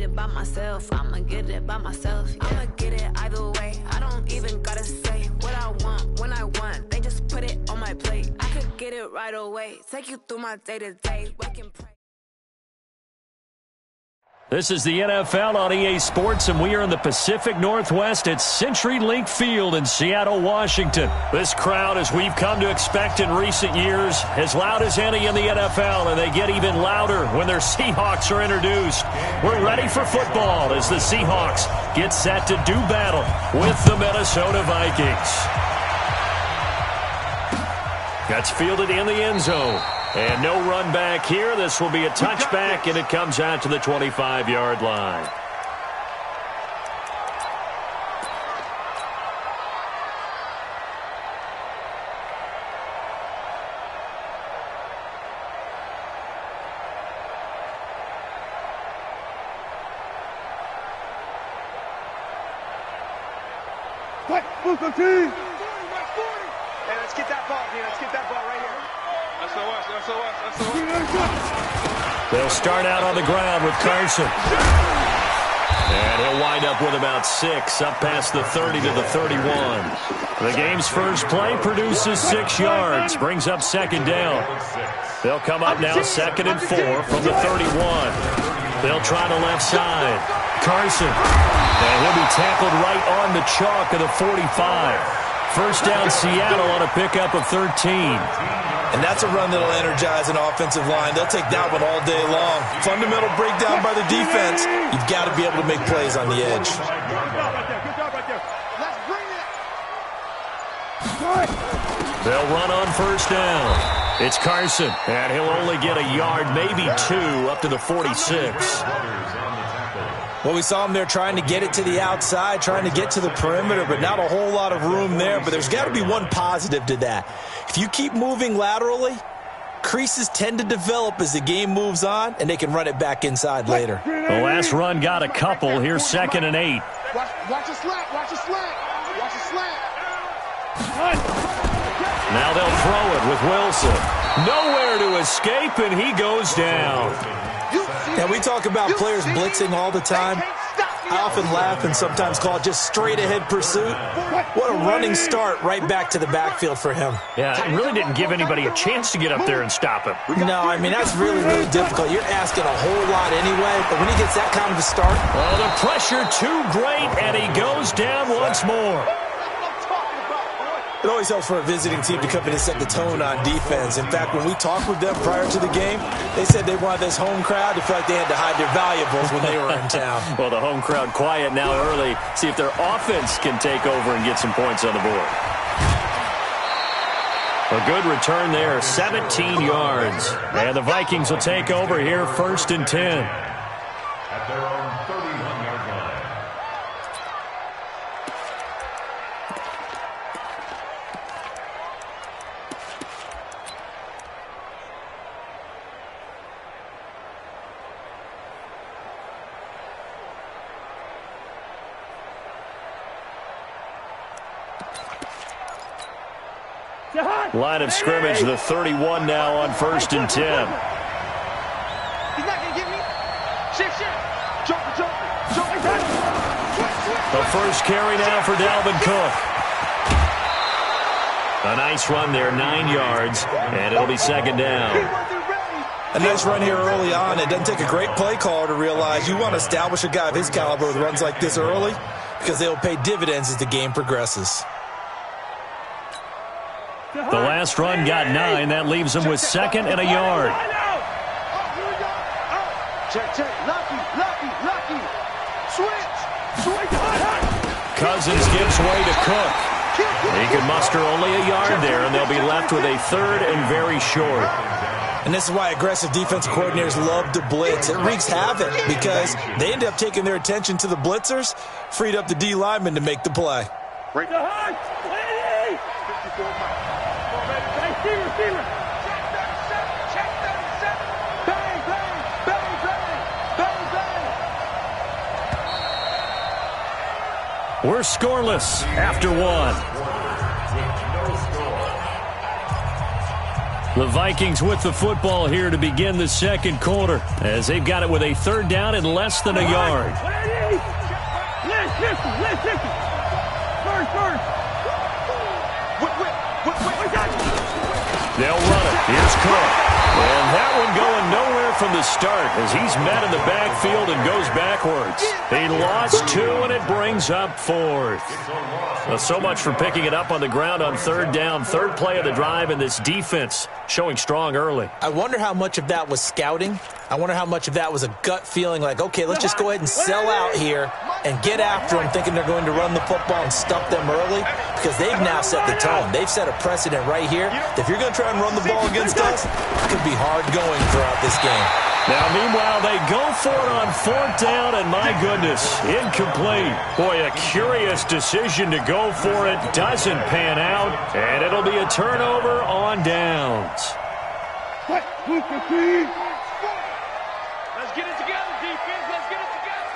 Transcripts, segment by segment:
it by myself. I'ma get it by myself. I'ma get it either way. I don't even gotta say what I want when I want. They just put it on my plate. I could get it right away. Take you through my day-to-day. Wake and pray. This is the NFL on EA Sports, and we are in the Pacific Northwest at CenturyLink Field in Seattle, Washington. This crowd, as we've come to expect in recent years, as loud as any in the NFL, and they get even louder when their Seahawks are introduced. We're ready for football as the Seahawks get set to do battle with the Minnesota Vikings. That's fielded in the end zone. And no run back here. This will be a touchback, and it comes out to the 25-yard line. Hey, let's get that ball, dude. Let's get that ball right here. They'll start out on the ground with Carson. And he'll wind up with about 6, up past the 30 to the 31. The game's first play produces 6 yards, brings up second down. They'll come up now 2nd and 4 from the 31. They'll try the left side. Carson. And he'll be tackled right on the chalk of the 45. First down Seattle on a pickup of 13. And that's a run that'll energize an offensive line. They'll take that one all day long. Fundamental breakdown by the defense. You've got to be able to make plays on the edge. They'll run on first down. It's Carson, and he'll only get a yard, maybe 2, up to the 46. Well, we saw him there trying to get it to the outside, trying to get to the perimeter, but not a whole lot of room there. But there's got to be one positive to that. If you keep moving laterally, creases tend to develop as the game moves on, and they can run it back inside later. The last run got a couple. Here's 2nd and 8. Watch a slant. Watch a slant. Watch a slant. Now they'll throw it with Wilson. Nowhere to escape, and he goes down. Now, we talk about players blitzing all the time. I often laugh and sometimes call it just straight-ahead pursuit. What a running start right back to the backfield for him. Yeah, it really didn't give anybody a chance to get up there and stop him. No, I mean, that's really, really difficult. You're asking a whole lot anyway, but when he gets that kind of a start. Well, the pressure too great, and he goes down once more. It always helps for a visiting team to come in and set the tone on defense. In fact, when we talked with them prior to the game, they said they wanted this home crowd to feel like they had to hide their valuables when they were in town. Well, the home crowd quiet now early. See if their offense can take over and get some points on the board. A good return there, 17 yards. And the Vikings will take over here, 1st and 10. At their own 31-yard line. Line of scrimmage, the 31 now on 1st and 10. He's not going to get me. Shift. Jump. The first carry now for Dalvin Cook. A nice run there, 9 yards, and it'll be 2nd down. A nice run here early on. It doesn't take a great play caller to realize you want to establish a guy of his caliber with runs like this early because they'll pay dividends as the game progresses. The last run got 9. That leaves him with 2nd and a yard. Check. Lucky. Switch. Cousins gives way to Cook. He can muster only a yard there, and they'll be left with a 3rd and very short. And this is why aggressive defensive coordinators love to blitz. It wreaks havoc because they end up taking their attention to the blitzers, freed up the D lineman to make the play. Right. We're scoreless after 1. The Vikings with the football here to begin the second quarter as they've got it with a third down and less than a yard. They'll run it. Here's Cook. And that one going nowhere from the start as he's met in the backfield and goes backwards. He lost 2, and it brings up 4th. Well, so much for picking it up on the ground on third down. Third play of the drive, and this defense showing strong early. I wonder how much of that was scouting. I wonder how much of that was a gut feeling like, okay, let's just go ahead and sell out here and get after them, thinking they're going to run the football and stuff them early, because they've now set the tone. They've set a precedent right here. If you're going to try and run the ball against us, it could be hard going throughout this game. Now, meanwhile, they go for it on fourth down, and my goodness, incomplete. Boy, a curious decision to go for it. Doesn't pan out, and it'll be a turnover on downs. Let's get it together, defense. Let's get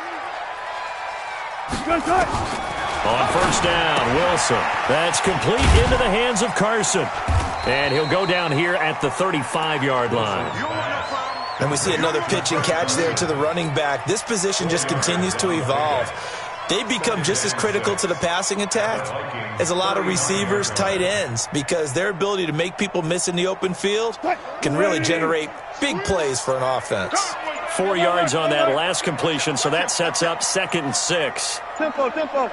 it together. On first down, Wilson. That's complete into the hands of Carson. And he'll go down here at the 35-yard line. And we see another pitch and catch there to the running back. This position just continues to evolve. They become just as critical to the passing attack as a lot of receivers, tight ends, because their ability to make people miss in the open field can really generate big plays for an offense. 4 yards on that last completion, so that sets up 2nd and 6. Tempo.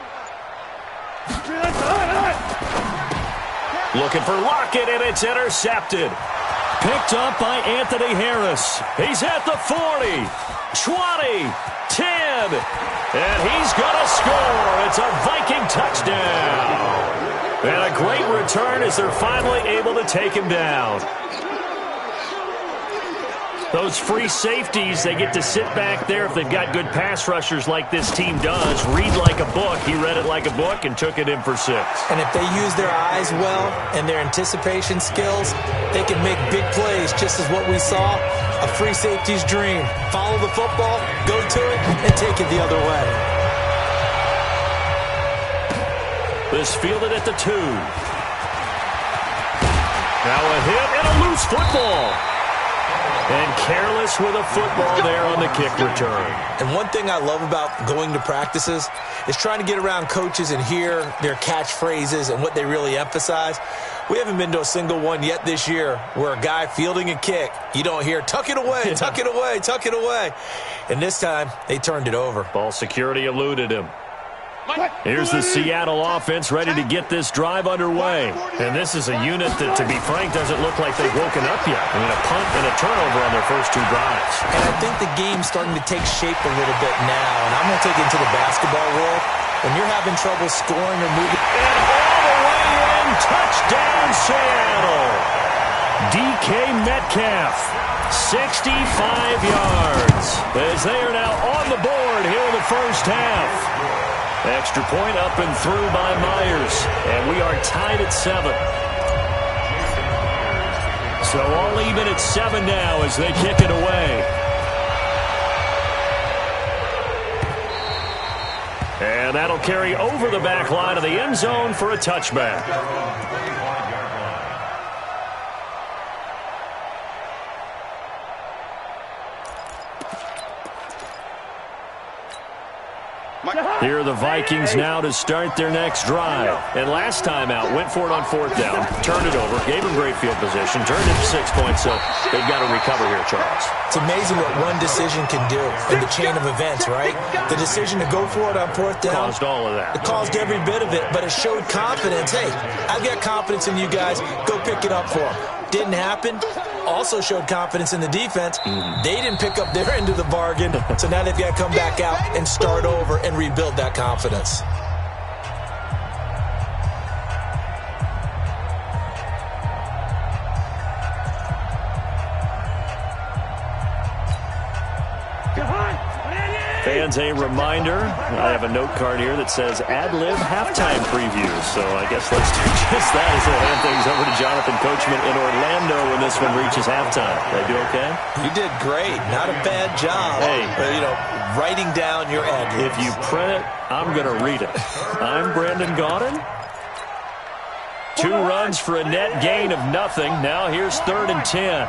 Looking for Lockett, and it's intercepted. Picked up by Anthony Harris. He's at the 40, 20, 10, and he's going to score. It's a Viking touchdown. And a great return as they're finally able to take him down. Those free safeties, they get to sit back there if they've got good pass rushers like this team does. Read like a book. He read it like a book and took it in for 6. And if they use their eyes well and their anticipation skills, they can make big plays, just as what we saw, a free safety's dream. Follow the football, go to it, and take it the other way. This fielded at the 2. Now a hit and a loose football. And careless with a football there on the kick return. And one thing I love about going to practices is trying to get around coaches and hear their catchphrases and what they really emphasize. We haven't been to a single one yet this year where a guy fielding a kick, you don't hear, tuck it away, tuck it away, tuck it away. And this time, they turned it over. Ball security eluded him. Here's the Seattle offense ready to get this drive underway. And this is a unit that, to be frank, doesn't look like they've woken up yet. I mean, a punt and a turnover on their first 2 drives. And I think the game's starting to take shape a little bit now. And I'm going to take it into the basketball world. When you're having trouble scoring or moving. And all the way in, touchdown Seattle. DK Metcalf, 65 yards. As they are now on the board here in the first half. Extra point up and through by Myers. And we are tied at 7. So all even at 7 now as they kick it away. And that'll carry over the back line of the end zone for a touchback. Here are the Vikings now to start their next drive. And last time out, went for it on fourth down, turned it over, gave them great field position, turned it to 6 points, so they've got to recover here, Charles. It's amazing what one decision can do in the chain of events, right? The decision to go for it on fourth down. Caused all of that. It caused every bit of it, but it showed confidence. Hey, I've got confidence in you guys. Go pick it up for them. Didn't happen. Also showed confidence in the defense. They didn't pick up their end of the bargain, so now they've got to come back out and start over and rebuild that confidence. Fans, a reminder, I have a note card here that says ad-lib halftime preview. So I guess let's do just that as we'll hand things over to Jonathan Coachman in Orlando when this one reaches halftime. Did I do okay? You did great. Not a bad job. Hey. Writing down your ad-libs. If you print it, I'm going to read it. I'm Brandon Gaudin. 2 runs for a net gain of nothing. Now here's 3rd and 10.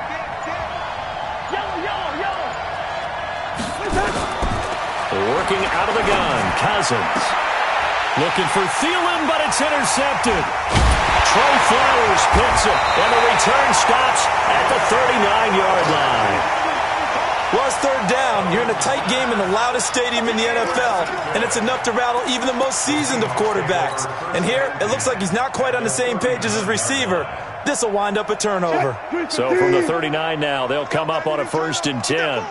Working out of the gun, Cousins. Looking for Thielen, but it's intercepted. Trey Flowers picks it, and the return stops at the 39-yard line. Well, it's 3rd down. You're in a tight game in the loudest stadium in the NFL, and it's enough to rattle even the most seasoned of quarterbacks. And here, it looks like he's not quite on the same page as his receiver. This will wind up a turnover. So from the 39 now, they'll come up on a 1st and 10.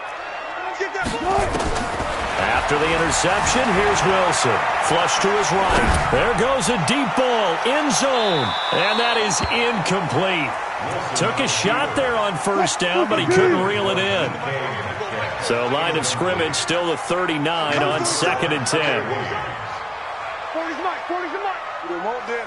After the interception, here's Wilson. Flush to his right. There goes a deep ball, end zone. And that is incomplete. Took a shot there on 1st down, but he couldn't reel it in. So line of scrimmage still the 39 on 2nd and 10. 40's the mark. We want this.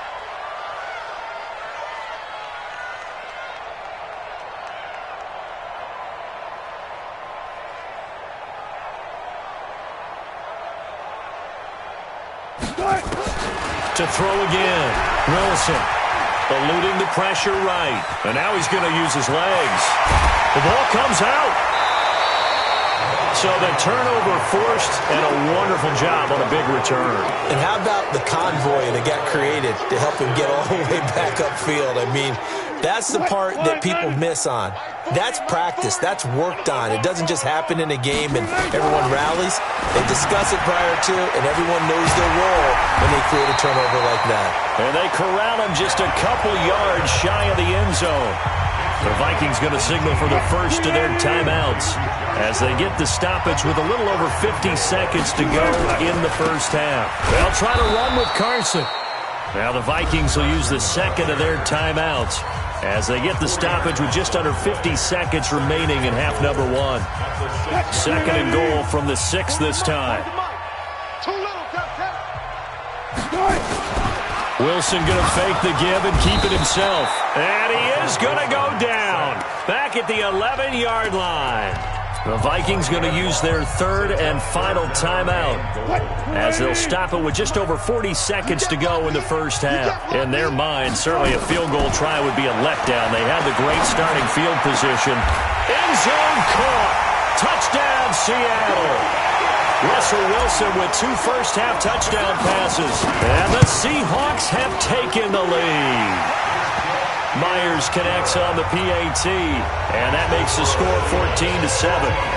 To throw again. Wilson eluding the pressure right. And now he's going to use his legs. The ball comes out. So the turnover forced, and a wonderful job on a big return. And how about the convoy that got created to help him get all the way back upfield? I mean, that's the part that people miss on. That's practice. That's worked on. It doesn't just happen in a game and everyone rallies. They discuss it prior to, and everyone knows their role when they create a turnover like that. And they corral him just a couple yards shy of the end zone. The Vikings going to signal for the first of their timeouts as they get the stoppage with a little over 50 seconds to go in the first half. They'll try to run with Carson. Now the Vikings will use the second of their timeouts as they get the stoppage with just under 50 seconds remaining in half number 1. 2nd and goal from the 6 this time. Wilson going to fake the give and keep it himself. And he is going to go down back at the 11-yard line. The Vikings going to use their 3rd and final timeout as they'll stop it with just over 40 seconds to go in the first half. In their mind, certainly a field goal try would be a letdown. They had the great starting field position. End zone caught. Touchdown, Seattle. Russell Wilson with 2 first-half touchdown passes. And the Seahawks have taken the lead. Myers connects on the PAT, and that makes the score 14-7.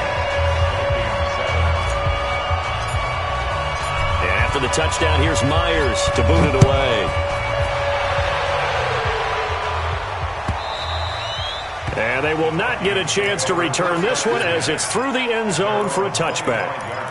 And after the touchdown, here's Myers to boot it away. And they will not get a chance to return this one as it's through the end zone for a touchback.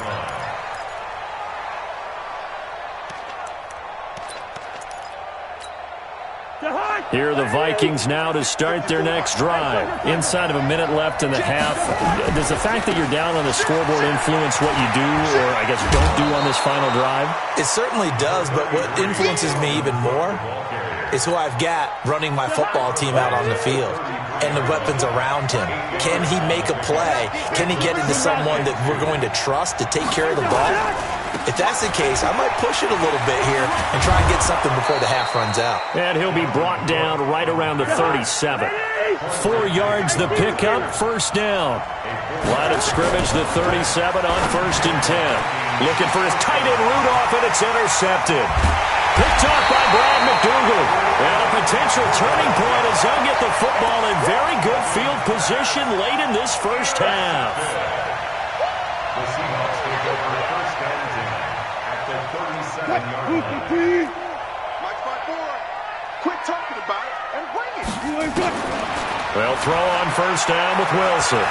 Here are the Vikings now to start their next drive. Inside of a minute left in the half. Does the fact that you're down on the scoreboard influence what you do, or I guess don't do on this final drive? It certainly does, but what influences me even more is who I've got running my football team out on the field and the weapons around him. Can he make a play? Can he get into someone that we're going to trust to take care of the ball? If that's the case, I might push it a little bit here and try and get something before the half runs out. And he'll be brought down right around the 37. 4 yards the pickup, first down. Line of scrimmage, the 37 on 1st and 10. Looking for his tight end Rudolph, and it's intercepted. Picked off by Brad McDougal. And a potential turning point as they'll get the football in very good field position late in this first half. The Seahawks take over first and 10 at the 37-yard line. Mike 5-4. Quit talking about it and bring it. They'll throw on first down with Wilson.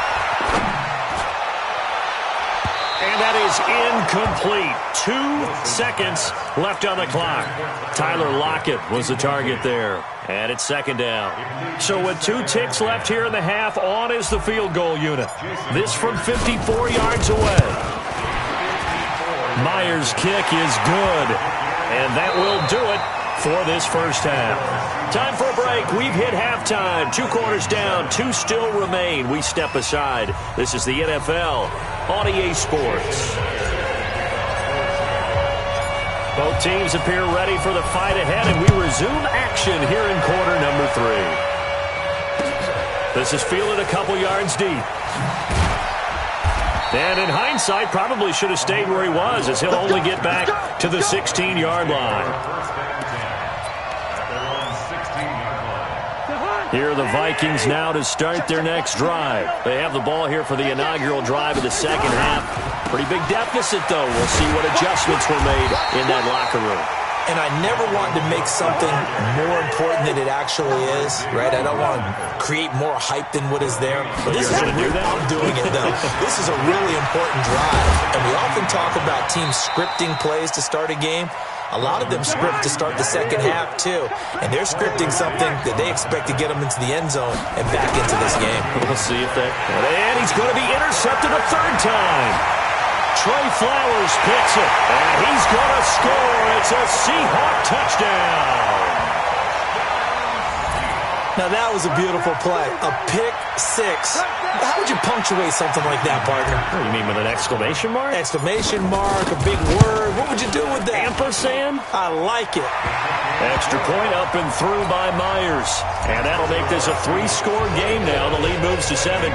And that is incomplete. 2 seconds left on the clock. Tyler Lockett was the target there. And it's second down. So with 2 ticks left here in the half, on is the field goal unit. This from 54 yards away. Myers' kick is good. And that will do it for this first half. Time for a break. We've hit halftime. 2 quarters down. 2 still remain. We step aside. This is the NFL on EA Sports. The Both teams appear ready for the fight ahead, and we resume action here in quarter number 3. This is fielded a couple yards deep. And in hindsight, probably should have stayed where he was, as he'll only get back to the 16-yard line. Here are the Vikings now to start their next drive. They have the ball here for the inaugural drive of the second half. Pretty big deficit, though. We'll see what adjustments were made in that locker room. And I never want to make something more important than it actually is, right? I don't want to create more hype than what is there. But this is I'm doing it, though. This is a really important drive. And we often talk about teams scripting plays to start a game. A lot of them script to start the second half, too. And they're scripting something that they expect to get them into the end zone and back into this game. We'll see if that... And he's going to be intercepted a third time. Trey Flowers picks it, and he's going to score. It's a Seahawk touchdown. Now, that was a beautiful play. A pick six. How would you punctuate something like that, partner? What do you mean, with an exclamation mark? Exclamation mark, a big word. What would you do with that? Ampersand? I like it. Extra point up and through by Myers. And that'll make this a 3-score game now. The lead moves to 17.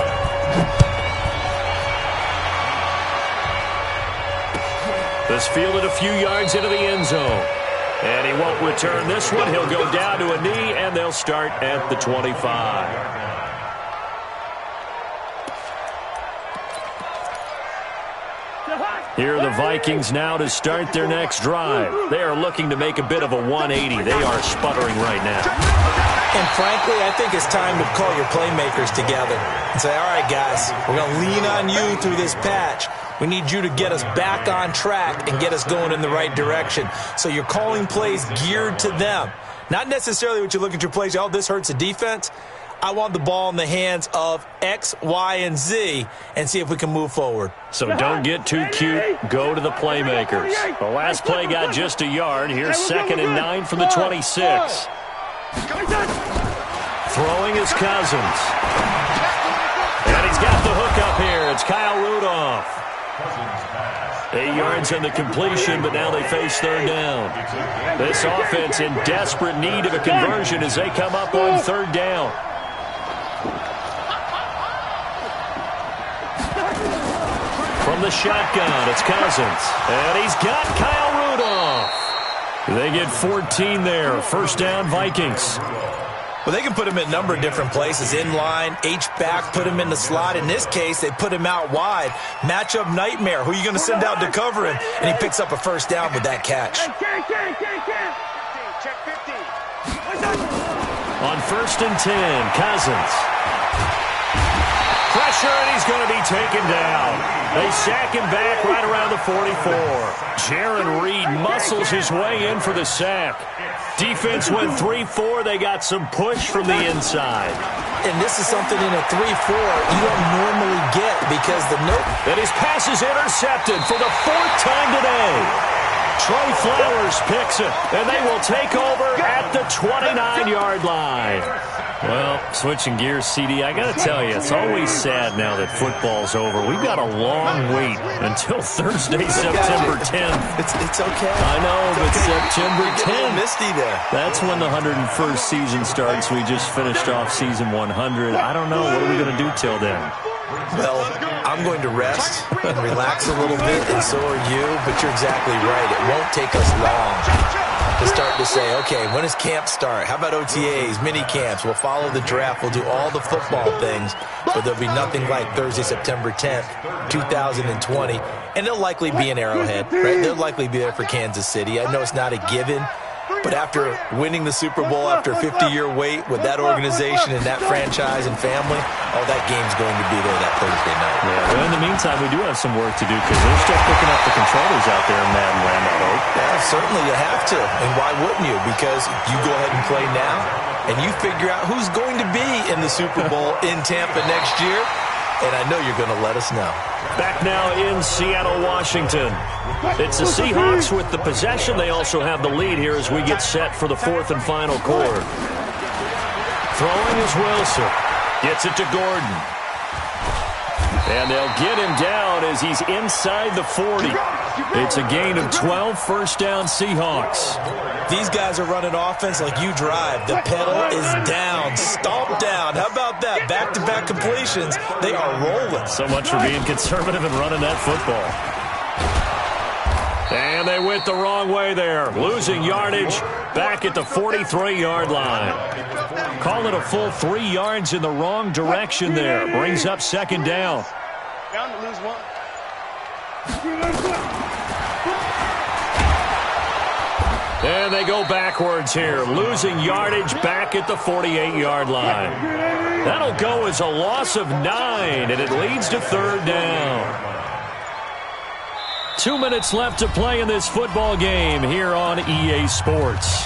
This fielded a few yards into the end zone. And he won't return this one. He'll go down to a knee, and they'll start at the 25. Here are the Vikings now to start their next drive. They are looking to make a bit of a 180. They are sputtering right now. And frankly, I think it's time to call your playmakers together and say, all right, guys, we're going to lean on you through this patch. We need you to get us back on track and get us going in the right direction. So you're calling plays geared to them. Not necessarily what you look at your plays, oh, this hurts the defense. I want the ball in the hands of X, Y, and Z and see if we can move forward. So don't get too cute. Go to the playmakers. The last play got just a yard. Here's 2nd and 9 from the 26. Throwing is Cousins. And he's got the hook up here. It's Kyle Rudolph. 8 yards on the completion, but now they face third down. This offense in desperate need of a conversion as they come up on third down. From the shotgun, it's Cousins. And he's got Kyle Rudolph. They get 14 there. First down, Vikings. Well, they can put him in a number of different places. In line, H-back, put him in the slot. In this case, they put him out wide. Matchup nightmare. Who are you going to send out to cover him? And he picks up a first down with that catch. On 1st and 10, Cousins. Pressure, and he's going to be taken down. They sack him back right around the 44. Jaron Reed muscles his way in for the sack. Defense went 3-4. They got some push from the inside. And this is something in a 3-4 you don't normally get because the note. And his pass is intercepted for the 4th time today. Trey Flowers picks it, and they will take over at the 29-yard line. Well, switching gears, CD, I got to tell you, it's always sad now that football's over. We've got a long wait until Thursday, September 10th. It's okay. I know, but September 10th. Misty there. That's when the 101st season starts. We just finished off season 100. I don't know. What are we going to do till then? Well, I'm going to rest and relax a little bit, and so are you, but you're exactly right. It won't take us long to start to say, okay, when does camp start? How about OTAs, mini camps? We'll follow the draft. We'll do all the football things, but there'll be nothing like Thursday, September 10th, 2020, and they'll likely be in Arrowhead, right? They'll likely be there for Kansas City. I know it's not a given, but after winning the Super Bowl after a 50-year wait with that organization and that franchise and family, oh, that game's going to be there that Thursday night. Yeah, well, in the meantime, we do have some work to do because they're still picking up the controllers out there in Madden Land, I hope. Yeah, certainly you have to. And why wouldn't you? Because you go ahead and play now, and you figure out who's going to be in the Super Bowl in Tampa next year, and I know you're going to let us know. Back now in Seattle, Washington. It's the Seahawks with the possession. They also have the lead here as we get set for the 4th and final quarter. Throwing is Wilson. Gets it to Gordon. And they'll get him down as he's inside the 40. It's a gain of 12, first down Seahawks. These guys are running offense like you drive. The pedal is down, stomped down. How about that? Back-to-back completions. They are rolling. So much for being conservative and running that football. And they went the wrong way there, losing yardage back at the 43-yard line. Call it a full 3 yards in the wrong direction there. Brings up second down. Down to lose one. And they go backwards here, losing yardage back at the 48-yard line. That'll go as a loss of 9, and it leads to third down. 2 minutes left to play in this football game here on EA Sports.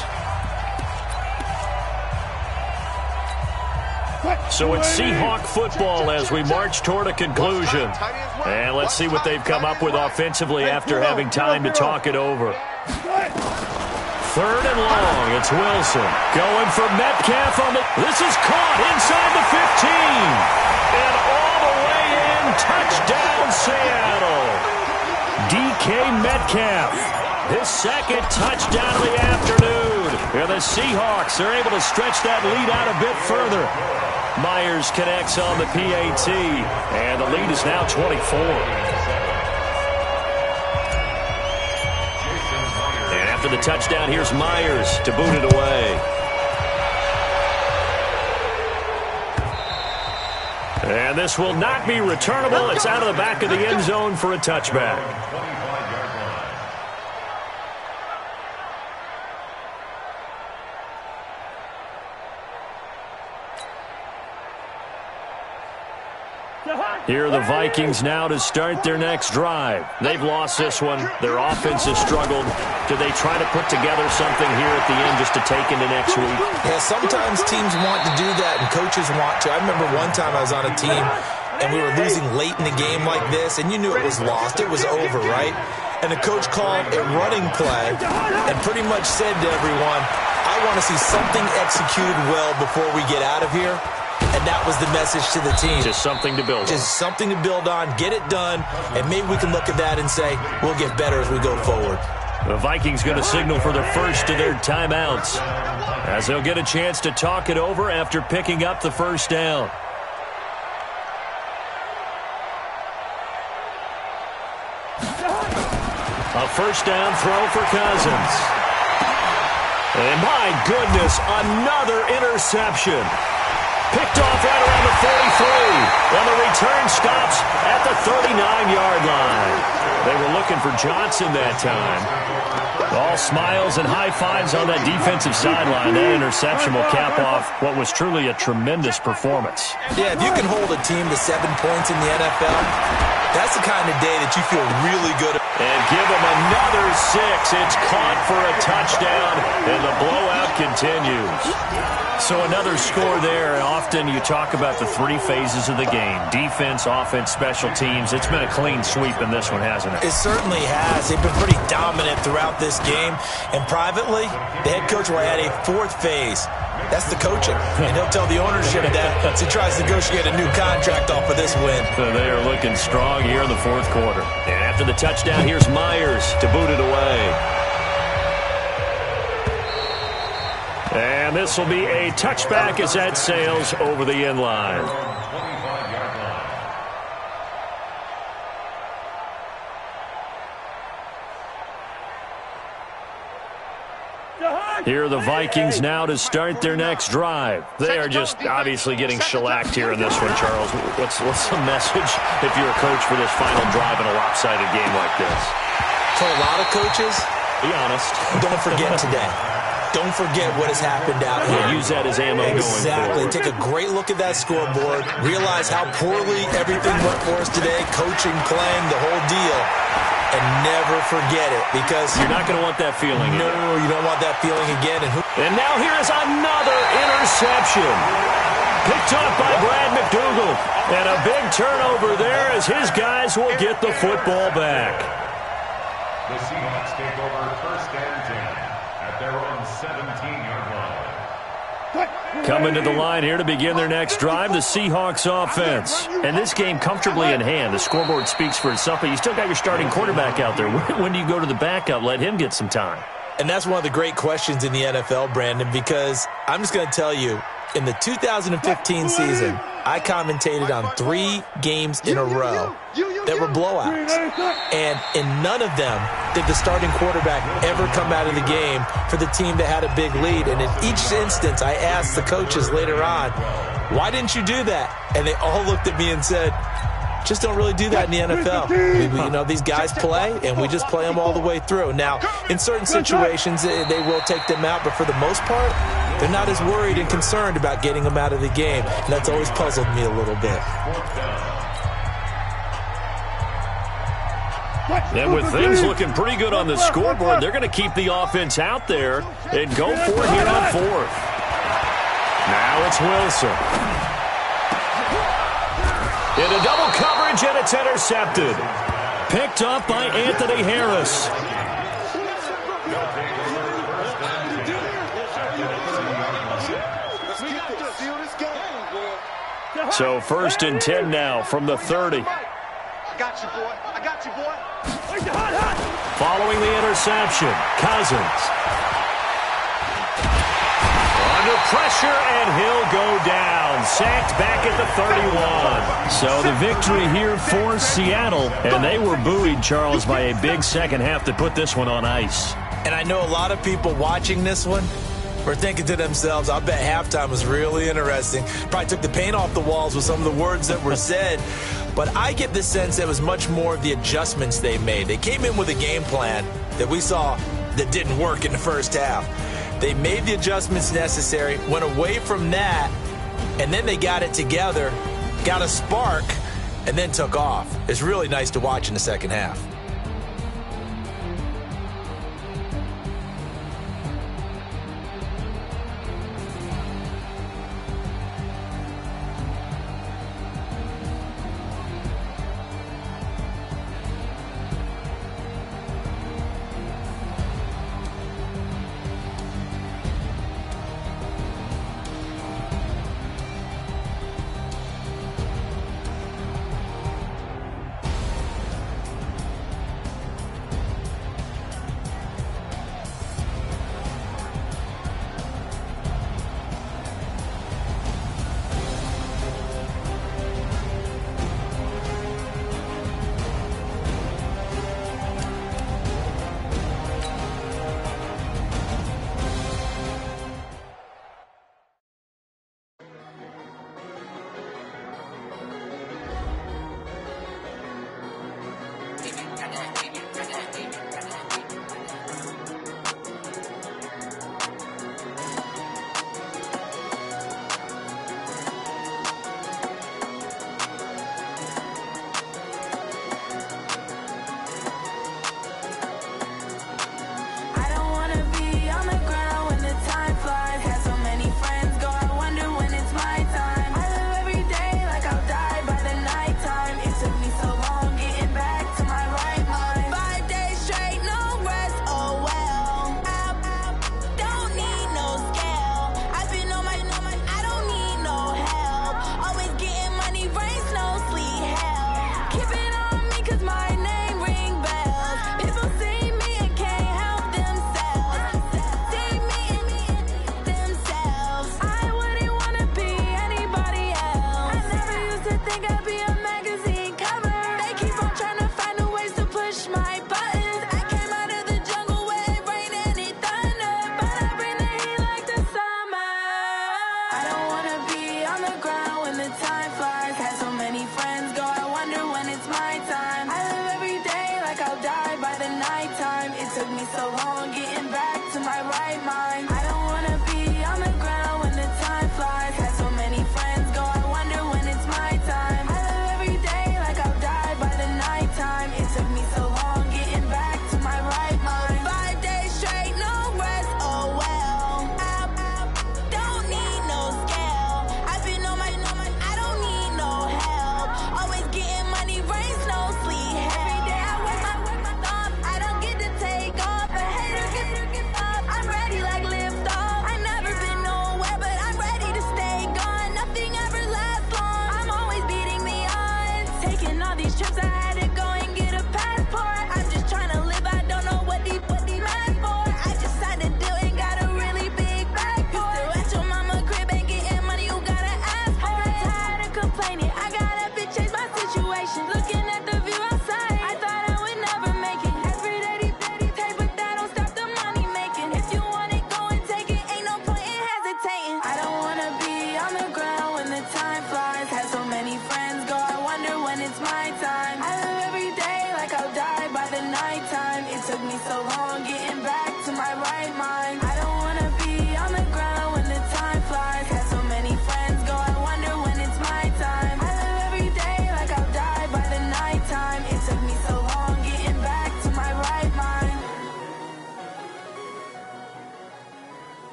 So it's Seahawk football as we march toward a conclusion. And let's see what they've come up with offensively after having time to talk it over. Third and long, it's Wilson. Going for Metcalf on the... This is caught inside the 15. And all the way in, touchdown Seattle. DK Metcalf, his second touchdown of the afternoon. Here the Seahawks are able to stretch that lead out a bit further. Myers connects on the PAT, and the lead is now 24. And after the touchdown, here's Myers to boot it away. And this will not be returnable. It's out of the back of the end zone for a touchback. Here are the Vikings now to start their next drive. They've lost this one. Their offense has struggled. Do they try to put together something here at the end just to take into next week? Yeah, sometimes teams want to do that and coaches want to. I remember one time I was on a team and we were losing late in the game like this, and you knew it was lost. It was over, right? And the coach called a running play and pretty much said to everyone, I want to see something executed well before we get out of here. And that was the message to the team. Just something to build on. Just something to build on, get it done, and maybe we can look at that and say, we'll get better as we go forward. The Vikings going to signal for the first of their timeouts as they'll get a chance to talk it over after picking up the first down. A first down throw for Cousins. And my goodness, another interception. Picked off right around the 43. And the return stops at the 39-yard line. They were looking for Johnson that time. All smiles and high fives on that defensive sideline. That interception will cap off what was truly a tremendous performance. Yeah, if you can hold a team to 7 points in the NFL, that's the kind of day that you feel really good. And give them another 6. It's caught for a touchdown, and the blowout continues. So another score there. Often you talk about the 3 phases of the game: defense, offense, special teams. It's been a clean sweep in this one, hasn't it? It certainly has. They've been pretty dominant throughout this game. And privately, the head coach will add a 4th phase. That's the coaching. And he'll tell the ownership that as he tries to negotiate a new contract off of this win. They are looking strong here in the 4th quarter. And after the touchdown, here's Myers to boot it away. And this will be a touchback as that sails over the end line. Here are the Vikings now to start their next drive. They are just obviously getting shellacked here in this one, Charles. What's the message if you're a coach for this final drive in a lopsided game like this? For a lot of coaches, be honest. Don't forget today. Don't forget what has happened out here. Use that as ammo going forward. Exactly. Take a great look at that scoreboard. Realize how poorly everything went for us today. Coaching, playing, the whole deal. And never forget it, because you're not going to want that feeling again. No, you don't want that feeling again. And now here is another interception. Picked up by Brad McDougald. And a big turnover there as his guys will get the football back. The Seahawks take over first and 10 at their own 17-yard line. Coming to the line here to begin their next drive, the Seahawks offense. And this game comfortably in hand. The scoreboard speaks for itself, but you still got your starting quarterback out there. When do you go to the backup? Let him get some time. And that's one of the great questions in the NFL, Brandon, because I'm just going to tell you, in the 2015 season, I commentated on 3 games in a row that were blowouts. And in none of them did the starting quarterback ever come out of the game for the team that had a big lead. And in each instance, I asked the coaches later on, why didn't you do that? And they all looked at me and said, just don't really do that in the NFL. These guys play, and we just play them all the way through. Now, in certain situations, they will take them out, but for the most part, they're not as worried and concerned about getting them out of the game. And that's always puzzled me a little bit. And with things looking pretty good on the scoreboard, they're going to keep the offense out there and go for it here on 4th. Now it's Wilson. Into double coverage, and it's intercepted. Picked up by Anthony Harris. So 1st and 10 now from the 30. I got you, boy. I got you, boy. Following the interception, Cousins. Under pressure, and he'll go down. Sacked back at the 31. So the victory here for Seattle. And they were buoyed, Charles, by a big second half to put this one on ice. And I know a lot of people watching this one were thinking to themselves, I bet halftime was really interesting. Probably took the paint off the walls with some of the words that were said. But I get the sense that it was much more of the adjustments they made. They came in with a game plan that we saw that didn't work in the first half. They made the adjustments necessary, went away from that, and then they got it together, got a spark, and then took off. It's really nice to watch in the second half.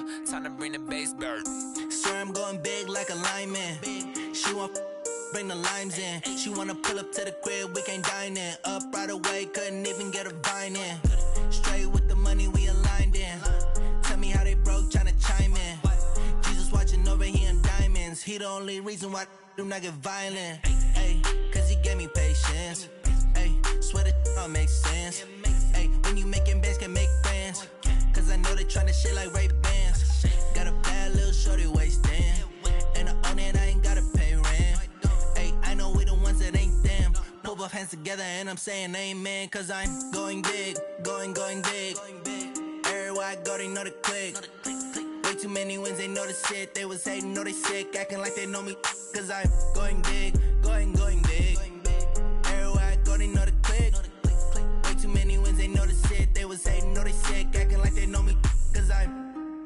time to bring the bass bird. Swear I'm going big like a lineman. She want bring the limes in. She wanna pull up to the crib, we can't dine in. Up right away, couldn't even get a vine in. Straight with the money we aligned in. Tell me how they broke, tryna chime in. Jesus watching over here in diamonds. He the only reason why I do not get violent. Ay, cause he gave me patience. Ay, swear that all makes sense. Ay, when you making bands, can make friends. Cause I know they tryna shit like Ray-Bans. Got a bad little shorty wasting. And I own it, I ain't gotta pay rent. Ay, I know we the ones that ain't them. Pull both hands together and I'm saying amen. Cause I'm going big, going big. Everywhere I go, they know the click. Way too many wins, they know the shit. They was hating, know they sick, acting like they know me. Cause I'm going big, going big. Everywhere I go, they know the click. Way too many wins, they know the shit. They was hating, know they sick, acting like they know me. Cause I'm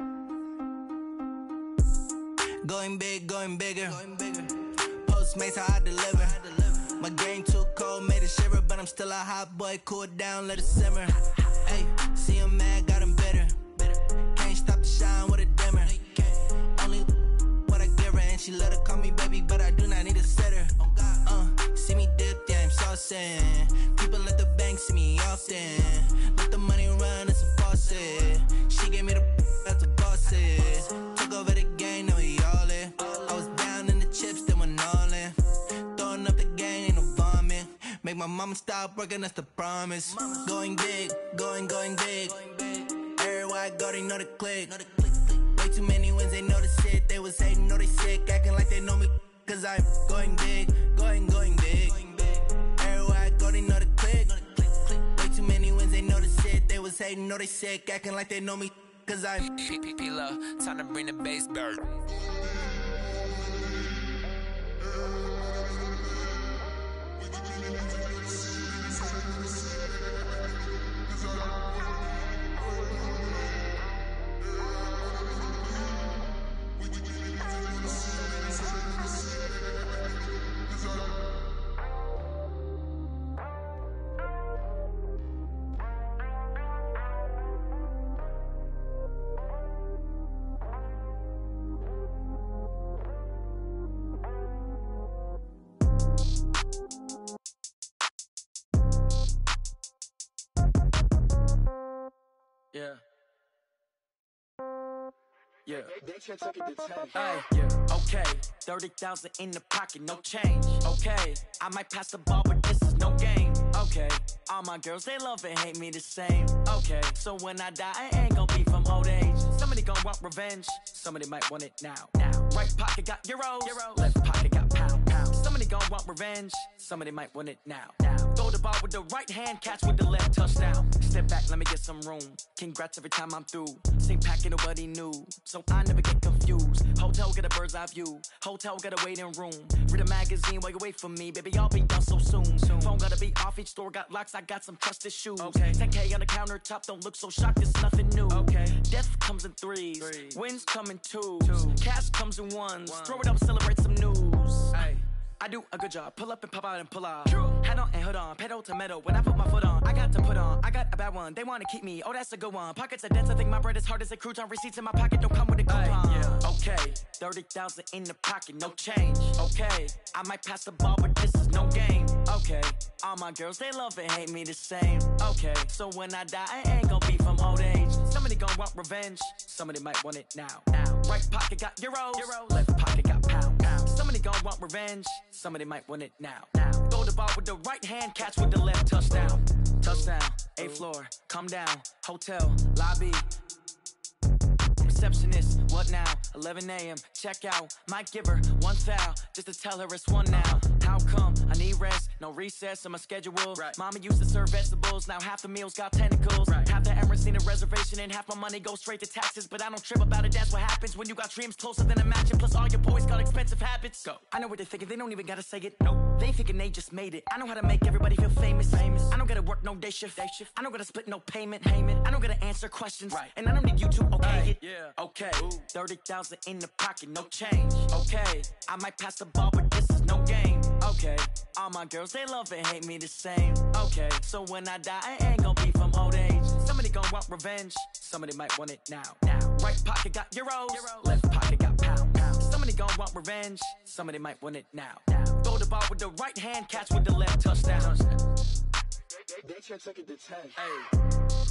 going big, going bigger. Postmates, how I deliver. My game too cold, made it shiver. But I'm still a hot boy, cool it down, let it simmer. Hey, see him mad, got him bitter. Can't stop the shine with a dimmer. Only what I give her, and she let her call me baby, but I do not need a sitter. See me dip, yeah, I'm saucing. People at the bank see me often. Let the money run, it's a faucet. She gave me the that's a bosses. Took over the game, now we all in. I was down in the chips, then went all in. Throwing up the game, ain't no vomit. Make my mama stop working, that's the promise. Going big, going big. Everywhere I go, they know the click. Way too many wins, they know the shit. They was hating, know they sick, acting like they know me. Cause I'm going big, going big. Everywhere I go, they know the click. Way too many wins, they know the shit. They was hating, know they sick, acting like they know me. Cause I'm P-P-P-Love, time to bring the bass bird. Yeah. Hey, yeah. Okay, 30,000 in the pocket, no change. Okay, I might pass the ball, but this is no game. Okay, all my girls, they love and hate me the same. Okay, so when I die, I ain't gon' be from old age. Somebody gon' want revenge, somebody might want it now. Right pocket got euros, left pocket got pounds. Somebody gon' want revenge, somebody might want it now. Throw the ball with the right hand, catch with the left, touchdown. Step back, let me get some room. Congrats every time I'm through. Same packet, nobody knew, so I never get confused. Hotel get a bird's eye view. Hotel get a waiting room. Read a magazine while you wait for me, baby. I'll be done so soon. Phone gotta be off. Each store got locks. I got some trusted shoes. Okay. 10K on the countertop. Don't look so shocked. It's nothing new. Okay. Death comes in threes. Wins come in twos. Cash comes in ones. Throw it up, celebrate some news. Hey. I do a good job. Pull up and pop out and pull out. Head on and hood on. Pedal to metal. When I put my foot on, I got to put on. I got a bad one. They want to keep me. Oh, that's a good one. Pockets are dense. I think my bread is hard as a crouton. Receipts in my pocket don't come with a coupon. Yeah. Okay. 30,000 in the pocket. No change. Okay. I might pass the ball, but this is no game. Okay. All my girls, they love and hate me the same. Okay. So when I die, I ain't gon' be from old age. Somebody gon' want revenge. Somebody might want it now. Right pocket got euros. Left pocket got pounds. Somebody gon' want revenge. Somebody might want it now. Throw the ball with the right hand, catch with the left, touchdown. Touchdown, 8th floor, come down, hotel, lobby. Receptionist, what now? 11 a.m., check out. Might give her one foul, just to tell her it's one now. How come? I need rest, no recess in my schedule. Right. Mama used to serve vegetables, now half the meals got tentacles. Right. Half the Emirates need a reservation and half my money goes straight to taxes. But I don't trip about it, that's what happens when you got dreams closer than a mansion. Plus all your boys got expensive habits. Go. I know what they're thinking, they don't even gotta say it. Nope. They ain't thinking they just made it. I know how to make everybody feel famous. I don't gotta work no day shift. I don't gotta split no payment. I don't gotta answer questions. Right. And I don't need you to okay it. Yeah. Okay, 30,000 in the pocket, no change. Okay, I might pass the ball, but this is no game. Okay, all my girls, they love and hate me the same. Okay, so when I die, I ain't gon' be from old age. Somebody gon' want revenge. Somebody might want it now. Right pocket got euros, left pocket got pounds. Somebody gon' want revenge, somebody might want it now. Throw the ball with the right hand, catch with the left, touchdown. They should take it to 10. Hey.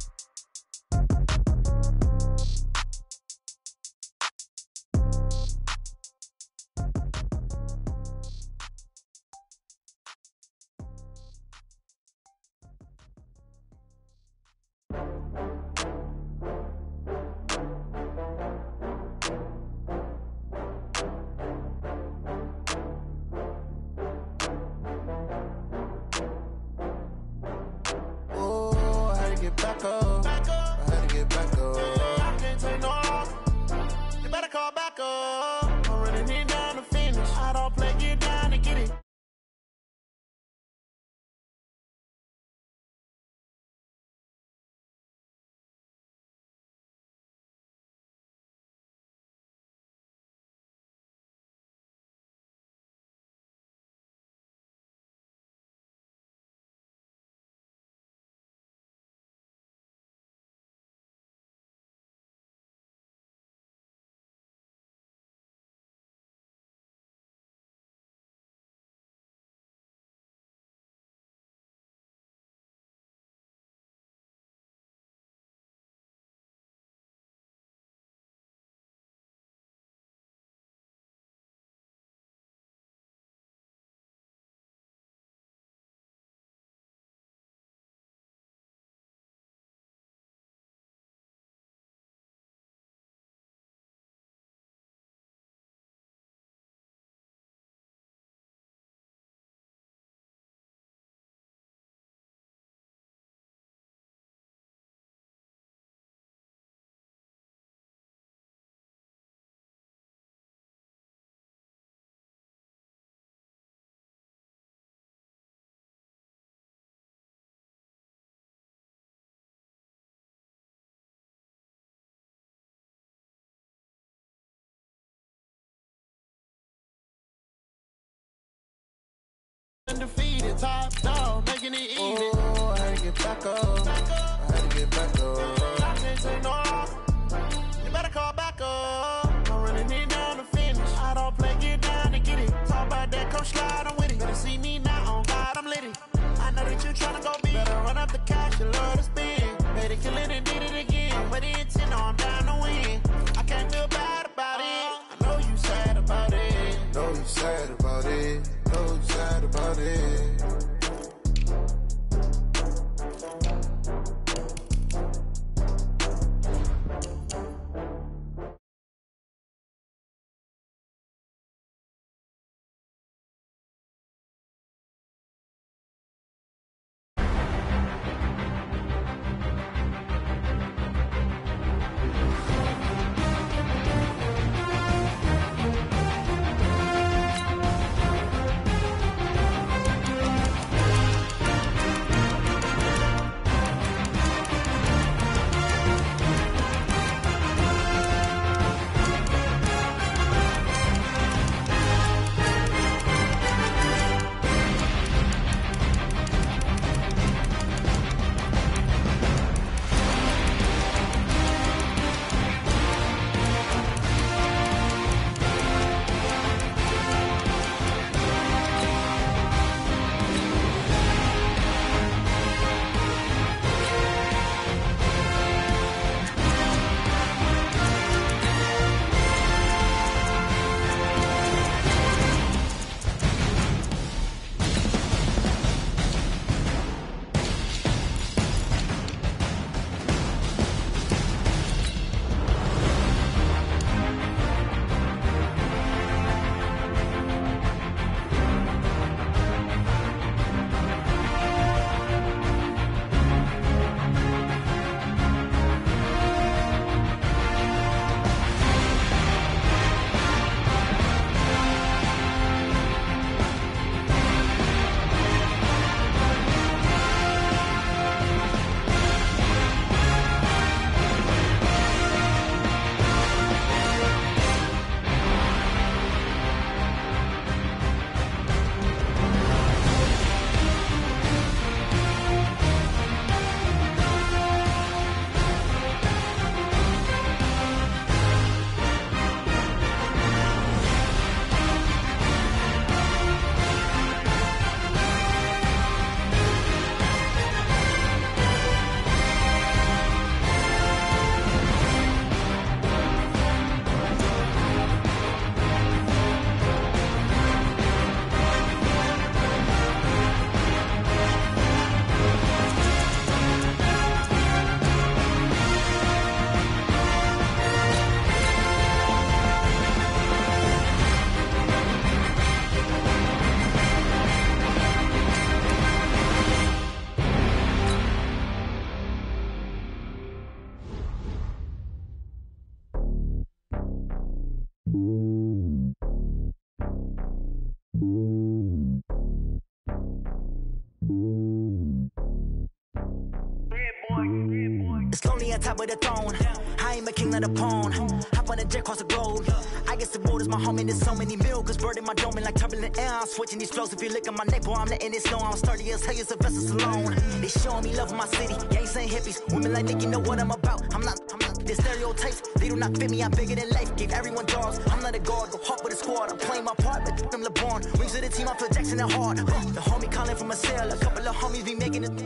Undefeated, top dog, making it easy. Oh, I had to get back up. I had to get back up. I can't take no loss. You better call back up. I'm running it down to finish. I don't play, get down to get it. Talk about that, come slide, I'm with it. Better see me now, on God, I'm litty. I know that you tryna go big. Better run up the cash, you love to spend. Better kill it and did it again. But the intent, I'm down to win. I can't feel bad about it. I know you sad about it. Know you sad about it. Know you sad about it. It's lonely on top of the throne. I ain't a king, not a pawn. Hop on a jet across the globe. I guess the world is my home and there's so many milks. Bird in my dome and like turbulent air. I'm switching these flows. If you look at my neck, boy, I'm letting it snow. I'm sturdy as hell as a vessel alone. They showing me love in my city. Gangs ain't hippies. Women like Nick, you know what I'm about. I'm not. The stereotypes, they do not fit me. I'm bigger than life. Give everyone dogs. I'm not a guard. Go hard with a squad. I'm playing my part, but them LeBron. Rings to the team. I feel Jackson and hard. The homie calling from a cell. A couple of homies be making it.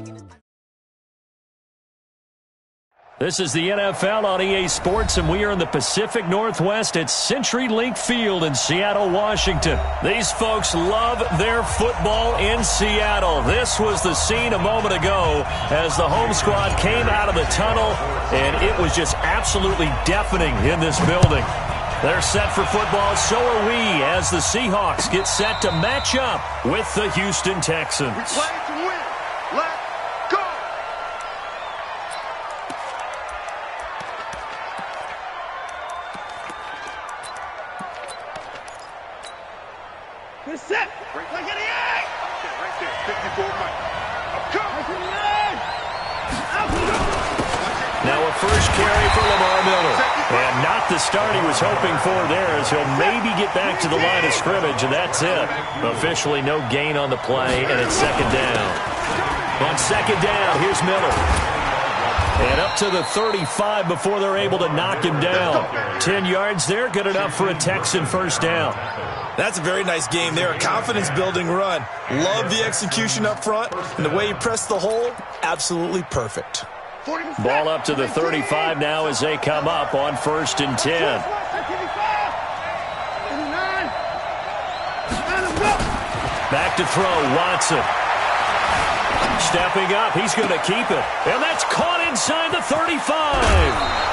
This is the NFL on EA Sports, and we are in the Pacific Northwest at CenturyLink Field in Seattle, Washington. These folks love their football in Seattle. This was the scene a moment ago as the home squad came out of the tunnel, and it was just absolutely deafening in this building. They're set for football, so are we, as the Seahawks get set to match up with the Houston Texans. We play to win. Let's go. Good set. Right like in the egg. Right there. 54 Mike. Go. Now a first carry for Lamar Miller. And not the start he was hoping for there, as he'll maybe get back to the line of scrimmage, and that's it. Officially no gain on the play, and it's second down. On second down, here's Miller. And up to the 35 before they're able to knock him down. 10 yards there, good enough for a Texan first down. That's a very nice game there, a confidence-building run. Love the execution up front, and the way he pressed the hole, absolutely perfect. Ball up to the 35 now as they come up on 1st and 10. Back to throw, Watson. Stepping up, he's going to keep it. And that's caught inside the 35.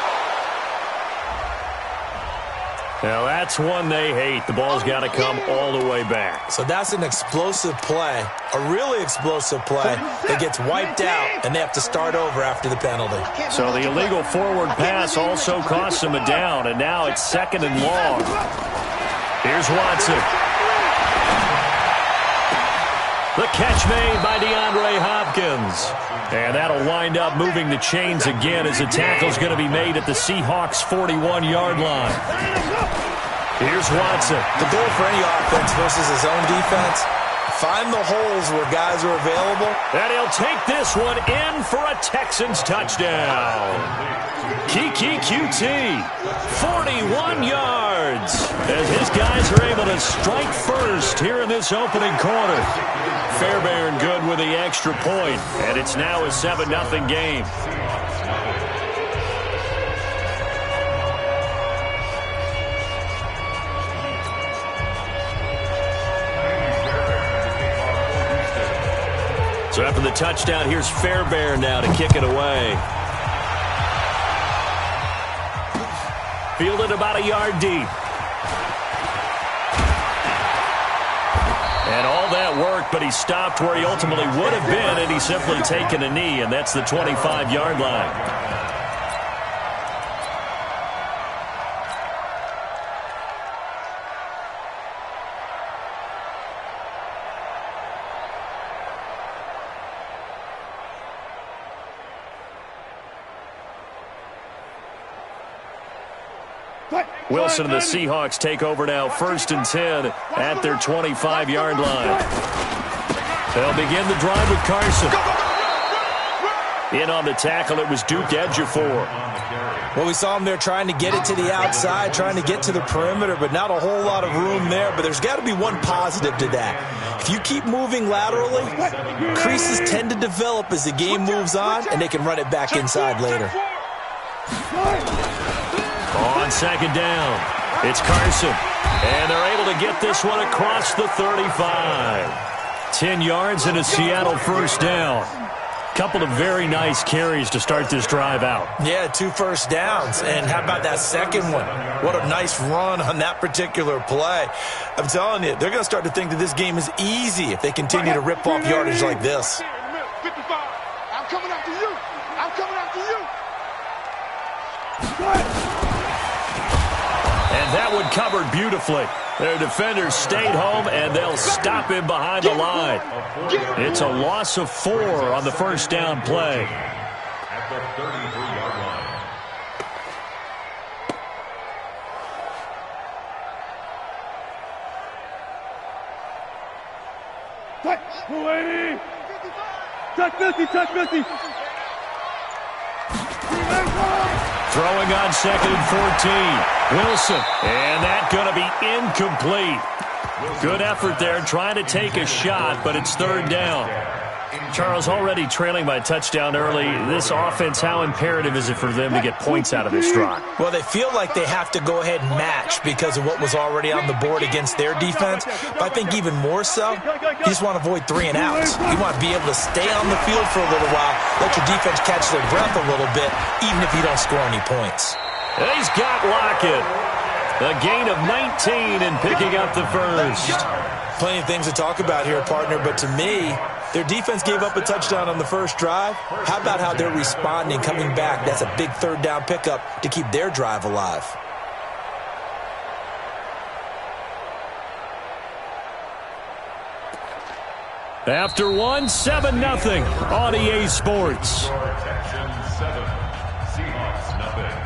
Now that's one they hate. The ball's got to come all the way back. So that's an explosive play, a really explosive play that gets wiped out, and they have to start over after the penalty. So the illegal forward pass also costs them a down, and now it's 2nd and long. Here's Watson. The catch made by DeAndre Hopkins. And that'll wind up moving the chains again as the tackle's going to be made at the Seahawks' 41-yard line. Here's Watson. The goal for any offense versus his own defense, find the holes where guys are available. And he'll take this one in for a Texans touchdown. Kiki QT, 41 yards, as his guys are able to strike first here in this opening quarter. Fairbairn good with the extra point, and it's now a 7-0 game. So after the touchdown, here's Fairbairn now to kick it away. Fielded about a yard deep. And all that work, but he stopped where he ultimately would have been, and he's simply taken a knee, and that's the 25-yard line. Wilson and the Seahawks take over now, 1st and 10 at their 25-yard line. They'll begin the drive with Carson. In on the tackle, it was Duke Ejiofor. Well, we saw him there trying to get it to the outside, trying to get to the perimeter, but not a whole lot of room there. But there's got to be one positive to that. If you keep moving laterally, creases tend to develop as the game moves on, and they can run it back inside later. On second down, it's Carson. And they're able to get this one across the 35. 10 yards and a Seattle first down. Couple of very nice carries to start this drive out. Yeah, 2 first downs. And how about that second one? What a nice run on that particular play. I'm telling you, they're going to start to think that this game is easy if they continue to rip off yardage like this. 55. I'm coming after you. I'm coming after you. And that one covered beautifully. Their defenders stayed home, and they'll stop him behind the line. It's a loss of 4 on the first down play. At the 33-yard line. Touch 280. Touch 50, touch 50. Throwing on 2nd and 14. Wilson, and that going to be incomplete. Good effort there trying to take a shot, but it's 3rd down. Charles, already trailing by a touchdown early. This offense, how imperative is it for them to get points out of this drive? Well, they feel like they have to go ahead and match because of what was already on the board against their defense. But I think even more so, you just want to avoid 3 and outs. You want to be able to stay on the field for a little while, let your defense catch their breath a little bit, even if you don't score any points. And he's got Lockett. A gain of 19 and picking up the first. Plenty of things to talk about here, partner, but to me, their defense gave up a touchdown on the first drive. How about how they're responding, coming back? That's a big 3rd down pickup to keep their drive alive. After 1, 7-0 on EA Sports. Protection 7. Seahawks nothing.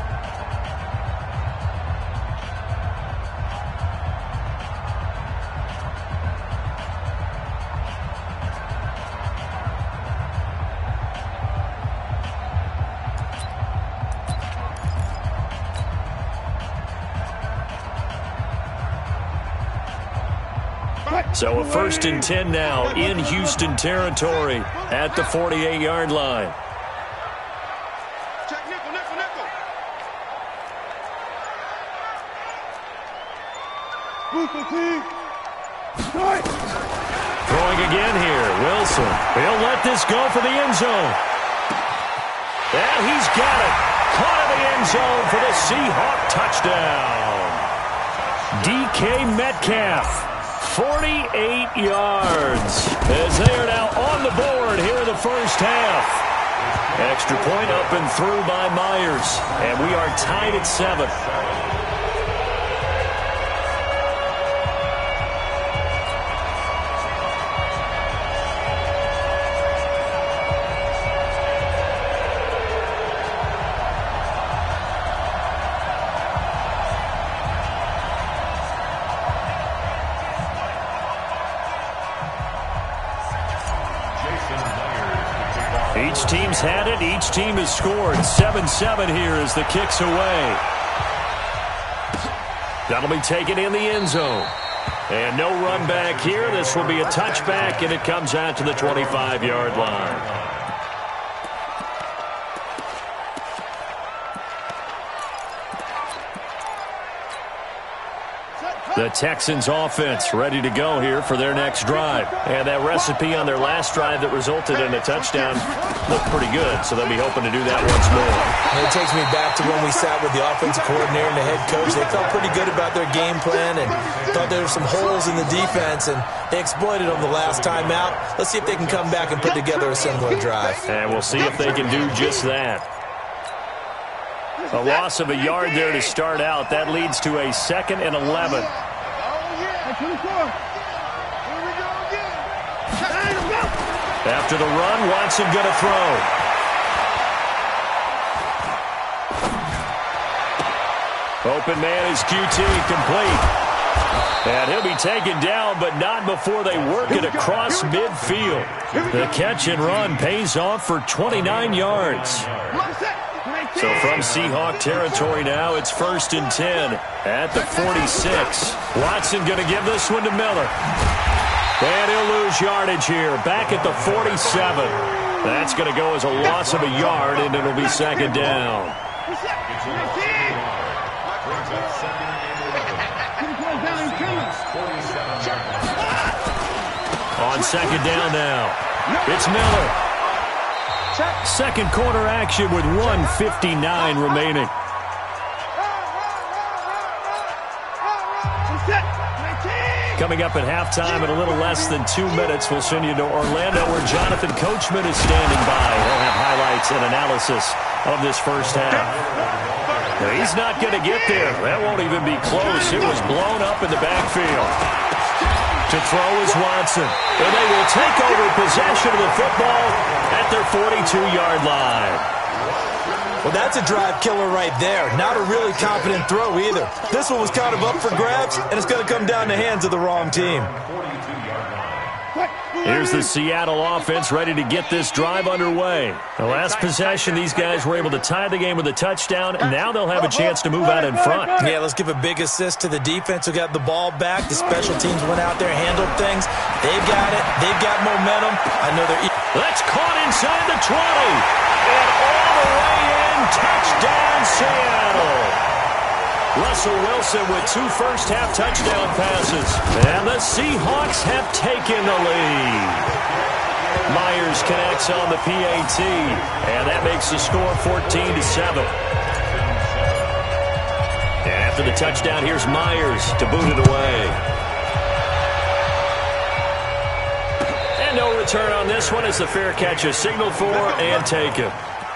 So a 1st and 10 now in Houston territory at the 48-yard line. Check nickel, nickel, nickel. Throwing again here, Wilson. He'll let this go for the end zone. And he's got it. Caught in the end zone for the Seahawk touchdown. DK Metcalf. 48 yards as they are now on the board here in the first half. Extra point up and through by Myers. And we are tied at 7. Each team's had it. Each team has scored. 7-7 here as the kick's away. That'll be taken in the end zone. And no run back here. This will be a touchback, and it comes out to the 25-yard line. The Texans offense ready to go here for their next drive. And that recipe on their last drive that resulted in a touchdown looked pretty good, so they'll be hoping to do that once more. And it takes me back to when we sat with the offensive coordinator and the head coach. They felt pretty good about their game plan and thought there were some holes in the defense, and they exploited them the last time out. Let's see if they can come back and put together a similar drive. And we'll see if they can do just that. A loss of a yard there to start out. That leads to a 2nd and 11. After the run, Watson going to throw. Open man is QT, complete. And he'll be taken down, but not before they work it across midfield. The catch and run pays off for 29 yards. So from Seahawk territory now, it's 1st and 10 at the 46. Watson going to give this one to Miller. And he'll lose yardage here, back at the 47. That's going to go as a loss of a yard, and it'll be 2nd down. On 2nd down now, it's Miller. 2nd quarter action with 1:59 remaining. Coming up at halftime in a little less than 2 minutes, we'll send you to Orlando where Jonathan Coachman is standing by. He'll have highlights and analysis of this first half. He's not going to get there. That won't even be close. It was blown up in the backfield. To throw is Watson. And they will take over possession of the football at their 42-yard line. Well, that's a drive killer right there. Not a really confident throw either. This one was kind of up for grabs, and it's going to come down the hands of the wrong team. Here's the Seattle offense ready to get this drive underway. The last possession, these guys were able to tie the game with a touchdown, and now they'll have a chance to move out in front. Yeah, let's give a big assist to the defense who got the ball back. The special teams went out there, handled things. They've got it. They've got momentum. I know they're... That's caught inside the 20. And all the way in, touchdown Seattle. Russell Wilson with 2 first-half touchdown passes. And the Seahawks have taken the lead. Myers connects on the PAT. And that makes the score 14-7. And after the touchdown, here's Myers to boot it away. And no return on this one as the fair catch is signaled for and taken.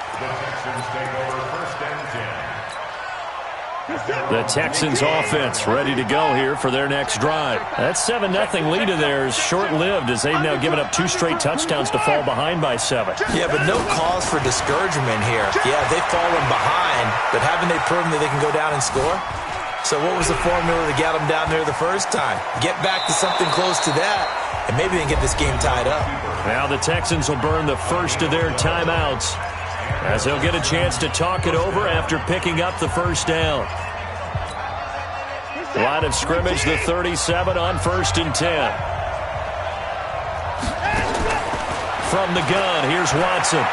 The Texans offense ready to go here for their next drive. That 7-0 lead of theirs short-lived as they've now given up 2 straight touchdowns to fall behind by 7. Yeah, but no cause for discouragement here. Yeah, they've fallen behind, but haven't they proven that they can go down and score? So what was the formula to get them down there the first time? Get back to something close to that, and maybe they can get this game tied up. Now the Texans will burn the first of their timeouts as they'll get a chance to talk it over after picking up the first down. Line of scrimmage, the 37 on 1st and 10. From the gun, here's Watson.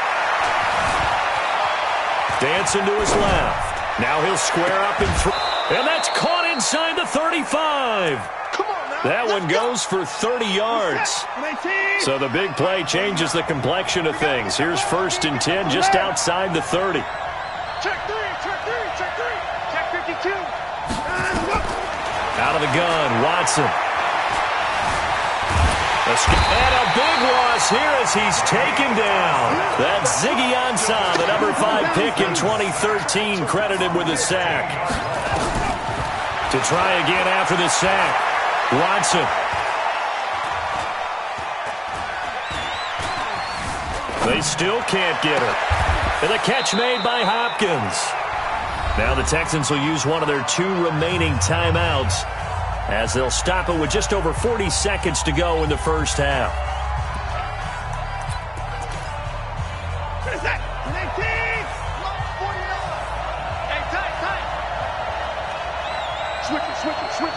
Dancing to his left. Now he'll square up and throw. And that's caught inside the 35. That one goes for 30 yards. So the big play changes the complexion of things. Here's 1st and 10 just outside the 30. Check 3, check 52. Out of the gun, Watson. And a big loss here as he's taken down. That's Ziggy Ansah, the number 5 pick in 2013, credited with a sack. To try again after the sack, Watson. They still can't get her. And the catch made by Hopkins. Now the Texans will use one of their 2 remaining timeouts as they'll stop it with just over 40 seconds to go in the first half. Switch.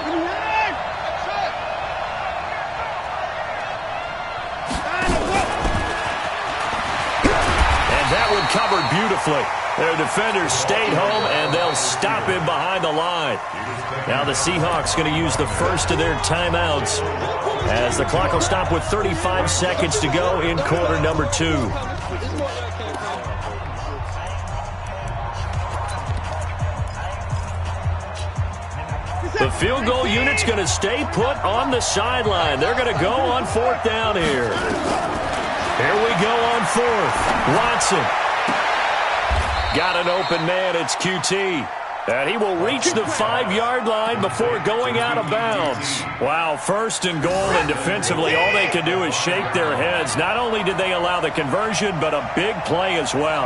And that one covered beautifully. Their defenders stayed home, and they'll stop him behind the line. Now the Seahawks going to use the first of their timeouts as the clock will stop with 35 seconds to go in quarter number 2. The field goal unit's going to stay put on the sideline. They're going to go on 4th down here. Here we go on 4th. Watson. Got an open man, it's QT. And he will reach the 5-yard line before going out of bounds. Wow, 1st and goal, and defensively all they can do is shake their heads. Not only did they allow the conversion, but a big play as well.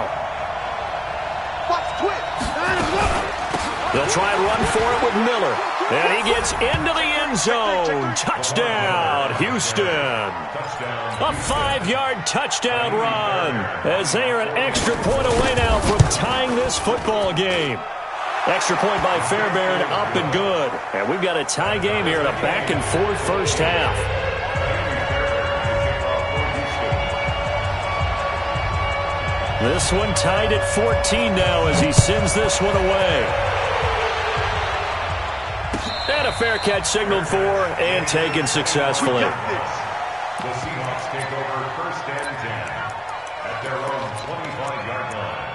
They'll try and run for it with Miller. And he gets into the end zone. Touchdown, Houston. A 5-yard touchdown run as they are an extra point away now from tying this football game. Extra point by Fairbairn, up and good. And we've got a tie game here in a back-and-forth first half. This one tied at 14 now as he sends this one away. And a fair catch signaled for and taken successfully. The Seahawks take over 1st and 10 at their own 25-yard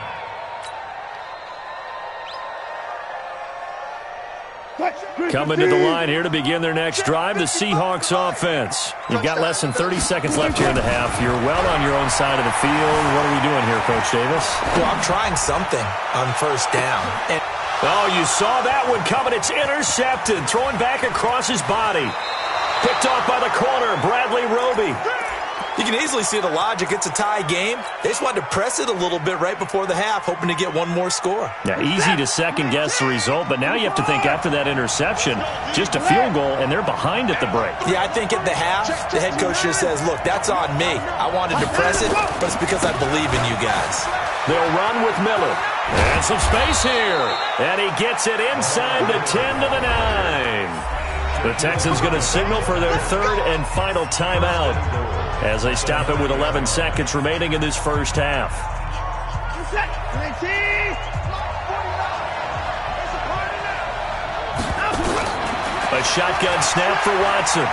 line. Coming to the line here to begin their next drive, the Seahawks offense. You've got less than 30 seconds left here in the half. You're well on your own side of the field. What are we doing here, Coach Davis? Well, I'm trying something on 1st down. And Oh, you saw that one coming. It's intercepted. Throwing back across his body. Picked off by the corner, Bradley Roby. You can easily see the logic. It's a tie game. They just wanted to press it a little bit right before the half, hoping to get one more score. Yeah, easy to second-guess the result, but now you have to think after that interception, just a field goal, and they're behind at the break. Yeah, I think at the half, the head coach just says, look, that's on me. I wanted to press it, but it's because I believe in you guys. They'll run with Miller. And some space here. And he gets it inside the 10 to the 9. The Texans going to signal for their third and final timeout as they stop it with 11 seconds remaining in this first half. A shotgun snap for Watson.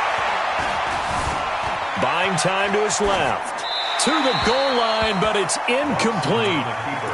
Buying time to his left. To the goal line, but it's incomplete.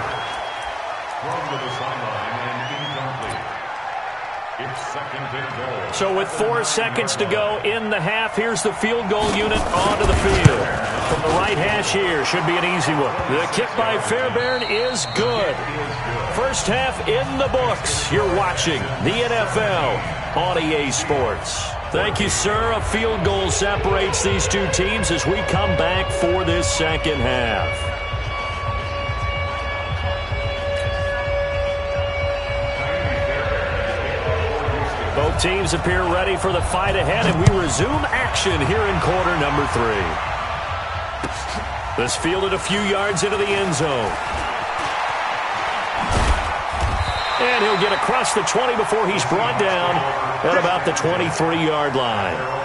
So with 4 seconds to go in the half, here's the field goal unit onto the field. From the right hash here, should be an easy one. The kick by Fairbairn is good. First half in the books. You're watching the NFL on EA Sports. Thank you, sir. A field goal separates these two teams as we come back for this second half. Both teams appear ready for the fight ahead, and we resume action here in quarter number 3. This fielded a few yards into the end zone. And he'll get across the 20 before he's brought down at about the 23-yard line.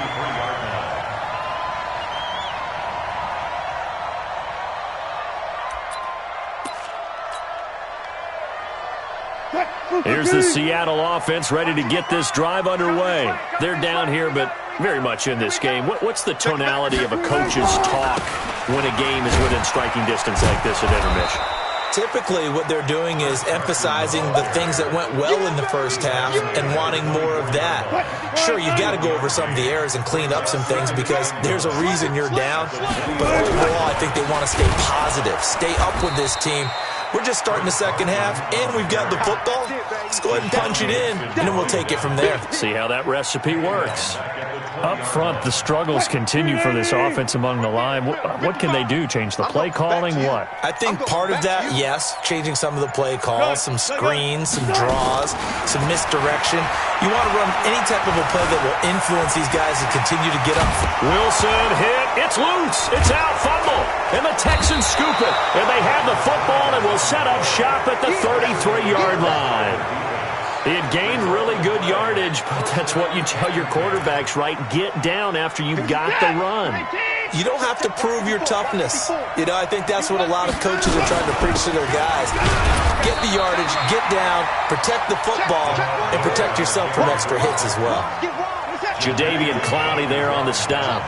Here's the Seattle offense ready to get this drive underway. They're down here, but very much in this game. What's the tonality of a coach's talk when a game is within striking distance like this at intermission? Typically, what they're doing is emphasizing the things that went well in the first half and wanting more of that. Sure, you've got to go over some of the errors and clean up some things because there's a reason you're down. But overall, I think they want to stay positive, stay up with this team. We're just starting the second half, and we've got the football. Let's go ahead and punch it in, and then we'll take it from there. See how that recipe works. Up front, the struggles continue for this offense among the line. What can they do? Change the play calling? What? I think part of that, yes, changing some of the play calls, some screens, some draws, some misdirection. You want to run any type of a play that will influence these guys to continue to get up. Wilson hit. It's loose. It's out. Fumble. And the Texans scoop it. And they have the football and will set up shop at the 33-yard line. He had gained really good yardage, but that's what you tell your quarterbacks, right? Get down after you got the run. You don't have to prove your toughness. You know, I think that's what a lot of coaches are trying to preach to their guys. Get the yardage, get down, protect the football, and protect yourself from extra hits as well. Jadeveon Clowney there on the stop.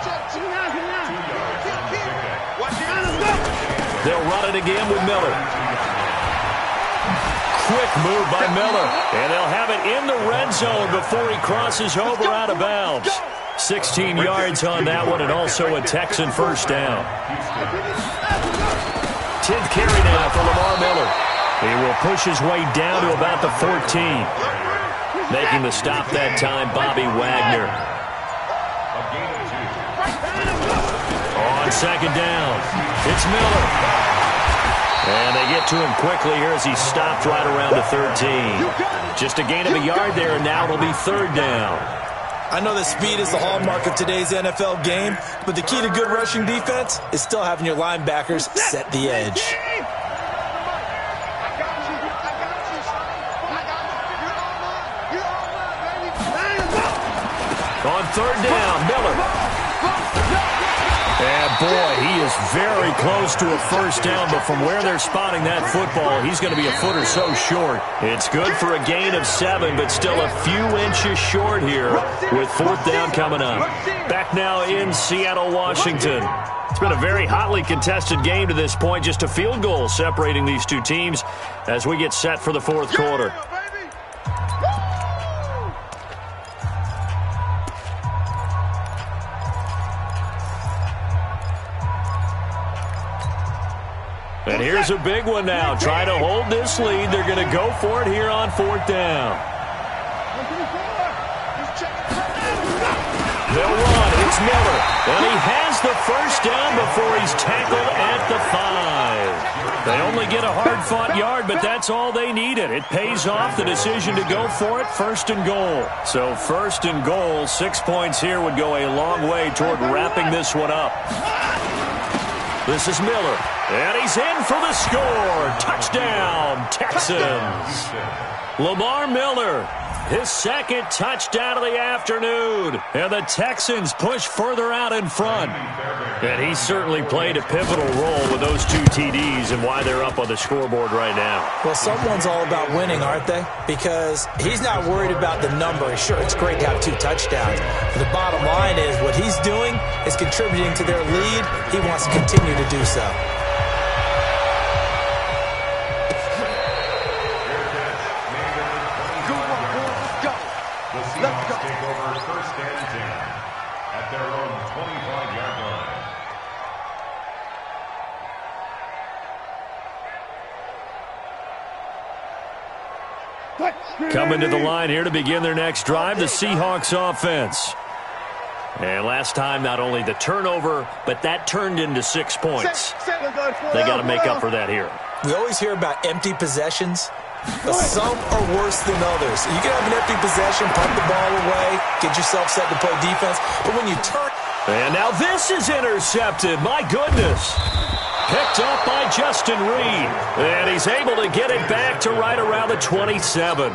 They'll run it again with Miller. Quick move by Miller. And they'll have it in the red zone before he crosses over out of bounds. 16 yards on that one, and also a Texan first down. 10th carry now for Lamar Miller. He will push his way down to about the 14. Making the stop that time, Bobby Wagner. On second down, it's Miller. And they get to him quickly here as he stopped right around the 13. Just a gain of a yard there, and now it'll be third down. I know that speed is the hallmark of today's NFL game, but the key to good rushing defense is still having your linebackers set the edge. On third down, Miller. And boy, he is very close to a first down, but from where they're spotting that football, he's going to be a foot or so short. It's good for a gain of 7, but still a few inches short here with fourth down coming up. Back now in Seattle, Washington. It's been a very hotly contested game to this point, just a field goal separating these two teams as we get set for the fourth quarter. And And here's a big one now. Trying to hold this lead. They're going to go for it here on 4th down. They'll run. It's Miller. And he has the first down before he's tackled at the 5. They only get a hard-fought yard, but that's all they needed. It pays off the decision to go for it, 1st and goal. So 1st and goal, 6 points here would go a long way toward wrapping this one up. This is Miller, and he's in for the score. Touchdown, Texans. Lamar Miller, his 2nd touchdown of the afternoon. And the Texans push further out in front. And he certainly played a pivotal role with those 2 TDs and why they're up on the scoreboard right now. Well, someone's all about winning, aren't they? Because he's not worried about the number. Sure, it's great to have 2 touchdowns. But the bottom line is what he's doing is contributing to their lead. He wants to continue to do so. Seahawks take over 1st and 10 at their own 25-yard line. Coming to the line here to begin their next drive, the Seahawks offense. And last time, not only the turnover, but that turned into 6 points. They got to make up for that here. We always hear about empty possessions. But some are worse than others. You can have an empty possession, pump the ball away, get yourself set to play defense. But when you turn... And now this is intercepted. My goodness. Picked up by Justin Reed. And he's able to get it back to right around the 27.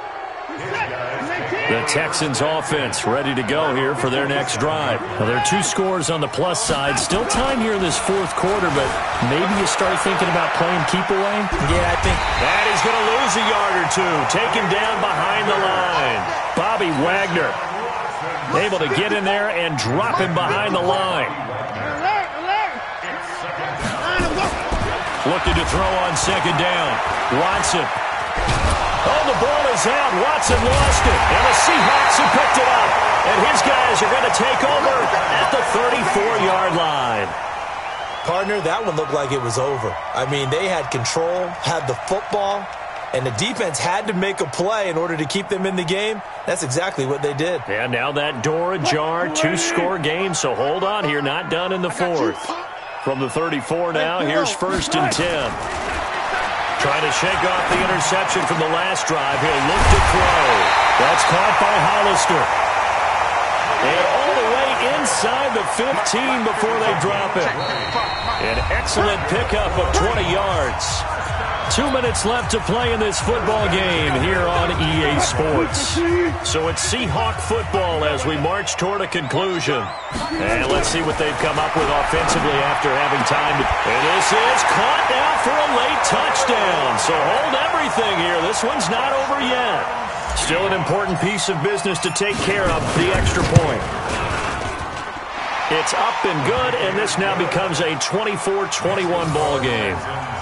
The Texans offense ready to go here for their next drive. Now, there are 2 scores on the plus side. Still time here in this 4th quarter, but maybe you start thinking about playing keep away? Yeah, I think. And he's going to lose a yard or 2. Taken down behind the line. Bobby Wagner able to get in there and drop him behind the line. Looking to throw on 2nd down. Watson. Oh, the ball is out. Watson lost it. And the Seahawks have picked it up. And his guys are going to take over at the 34-yard line. Partner, that one looked like it was over. I mean, they had control, had the football, and the defense had to make a play in order to keep them in the game. That's exactly what they did. And now that door ajar, 2-score game, so hold on here. Not done in the 4th. From the 34 now, here's 1st and 10. Trying to shake off the interception from the last drive. He'll look to throw. That's caught by Hollister. And all the way inside the 15 before they drop it. An excellent pickup of 20 yards. 2 minutes left to play in this football game here on EA Sports. So it's Seahawk football as we march toward a conclusion. And let's see what they've come up with offensively after having time. And this is caught now for a late touchdown. So hold everything here. This one's not over yet. Still an important piece of business to take care of, the extra point. It's up and good, and this now becomes a 24-21 ball game.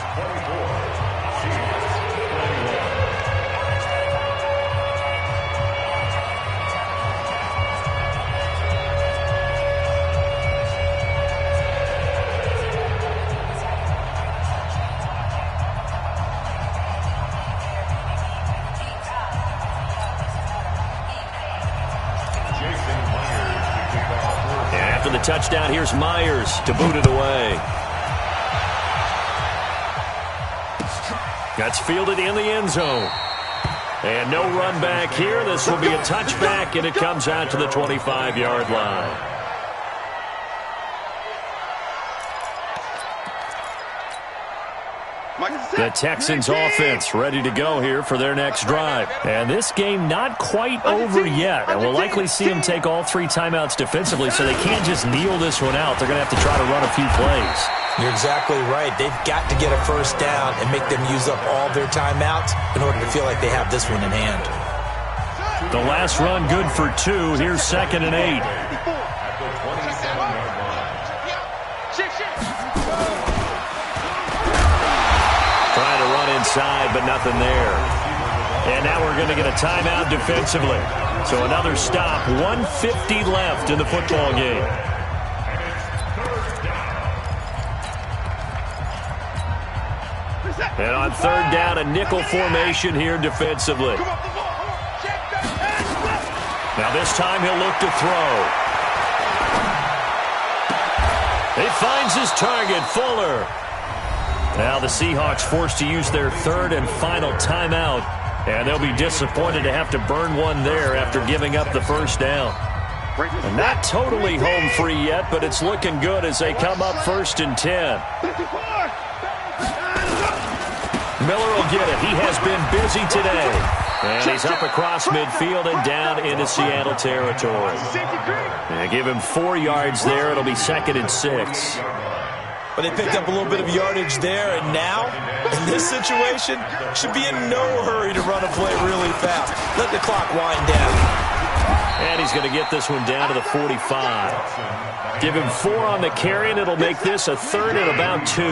Touchdown, here's Myers to boot it away. That's fielded in the end zone. And no run back here. This will be a touchback, and it comes out to the 25-yard line. The Texans offense ready to go here for their next drive. And this game not quite over yet. And we'll likely see them take all 3 timeouts defensively, so they can't just kneel this one out. They're going to have to try to run a few plays. You're exactly right. They've got to get a first down and make them use up all their timeouts in order to feel like they have this one in hand. The last run good for 2. Here's 2nd and 8. Trying to run inside, but nothing there. And now we're going to get a timeout defensively. So another stop. 1:50 left in the football game. And on third down, a nickel formation here defensively. Now this time he'll look to throw. He finds his target, Fuller. Now the Seahawks forced to use their third and final timeout, and they'll be disappointed to have to burn one there after giving up the first down. And not totally home free yet, but it's looking good as they come up 1st and 10. Miller will get it. He has been busy today. And he's up across midfield and down into Seattle territory. And give him 4 yards there. It'll be 2nd and 6. But they picked up a little bit of yardage there, and now, in this situation, should be in no hurry to run a play really fast. Let the clock wind down. And he's going to get this one down to the 45. Give him 4 on the carry, and it'll make this a 3rd and about 2.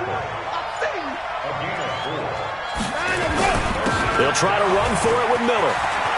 They'll try to run for it with Miller.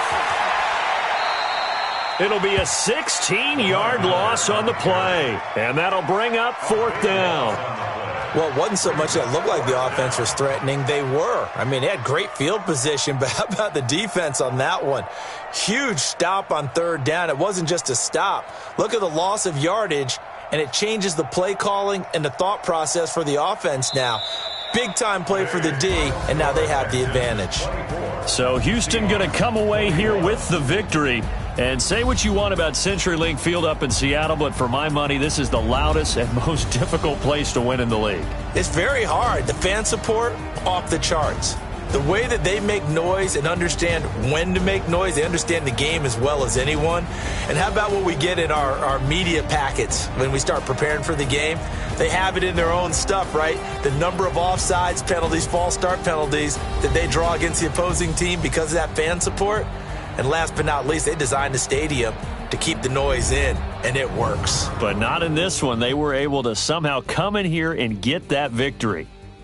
It'll be a 16-yard loss on the play, and that'll bring up 4th down. Well, it wasn't so much that it looked like the offense was threatening. They were. I mean, they had great field position, but how about the defense on that one? Huge stop on 3rd down. It wasn't just a stop. Look at the loss of yardage, and it changes the play calling and the thought process for the offense now. Big-time play for the D, and now they have the advantage. So Houston going to come away here with the victory. And say what you want about CenturyLink Field up in Seattle, but for my money, this is the loudest and most difficult place to win in the league. It's very hard. The fan support, off the charts. The way that they make noise and understand when to make noise, they understand the game as well as anyone. And how about what we get in our media packets when we start preparing for the game? They have it in their own stuff, right? The number of offsides penalties, false start penalties that they draw against the opposing team because of that fan support. And last but not least, they designed the stadium to keep the noise in, and it works. But not in this one. They were able to somehow come in here and get that victory.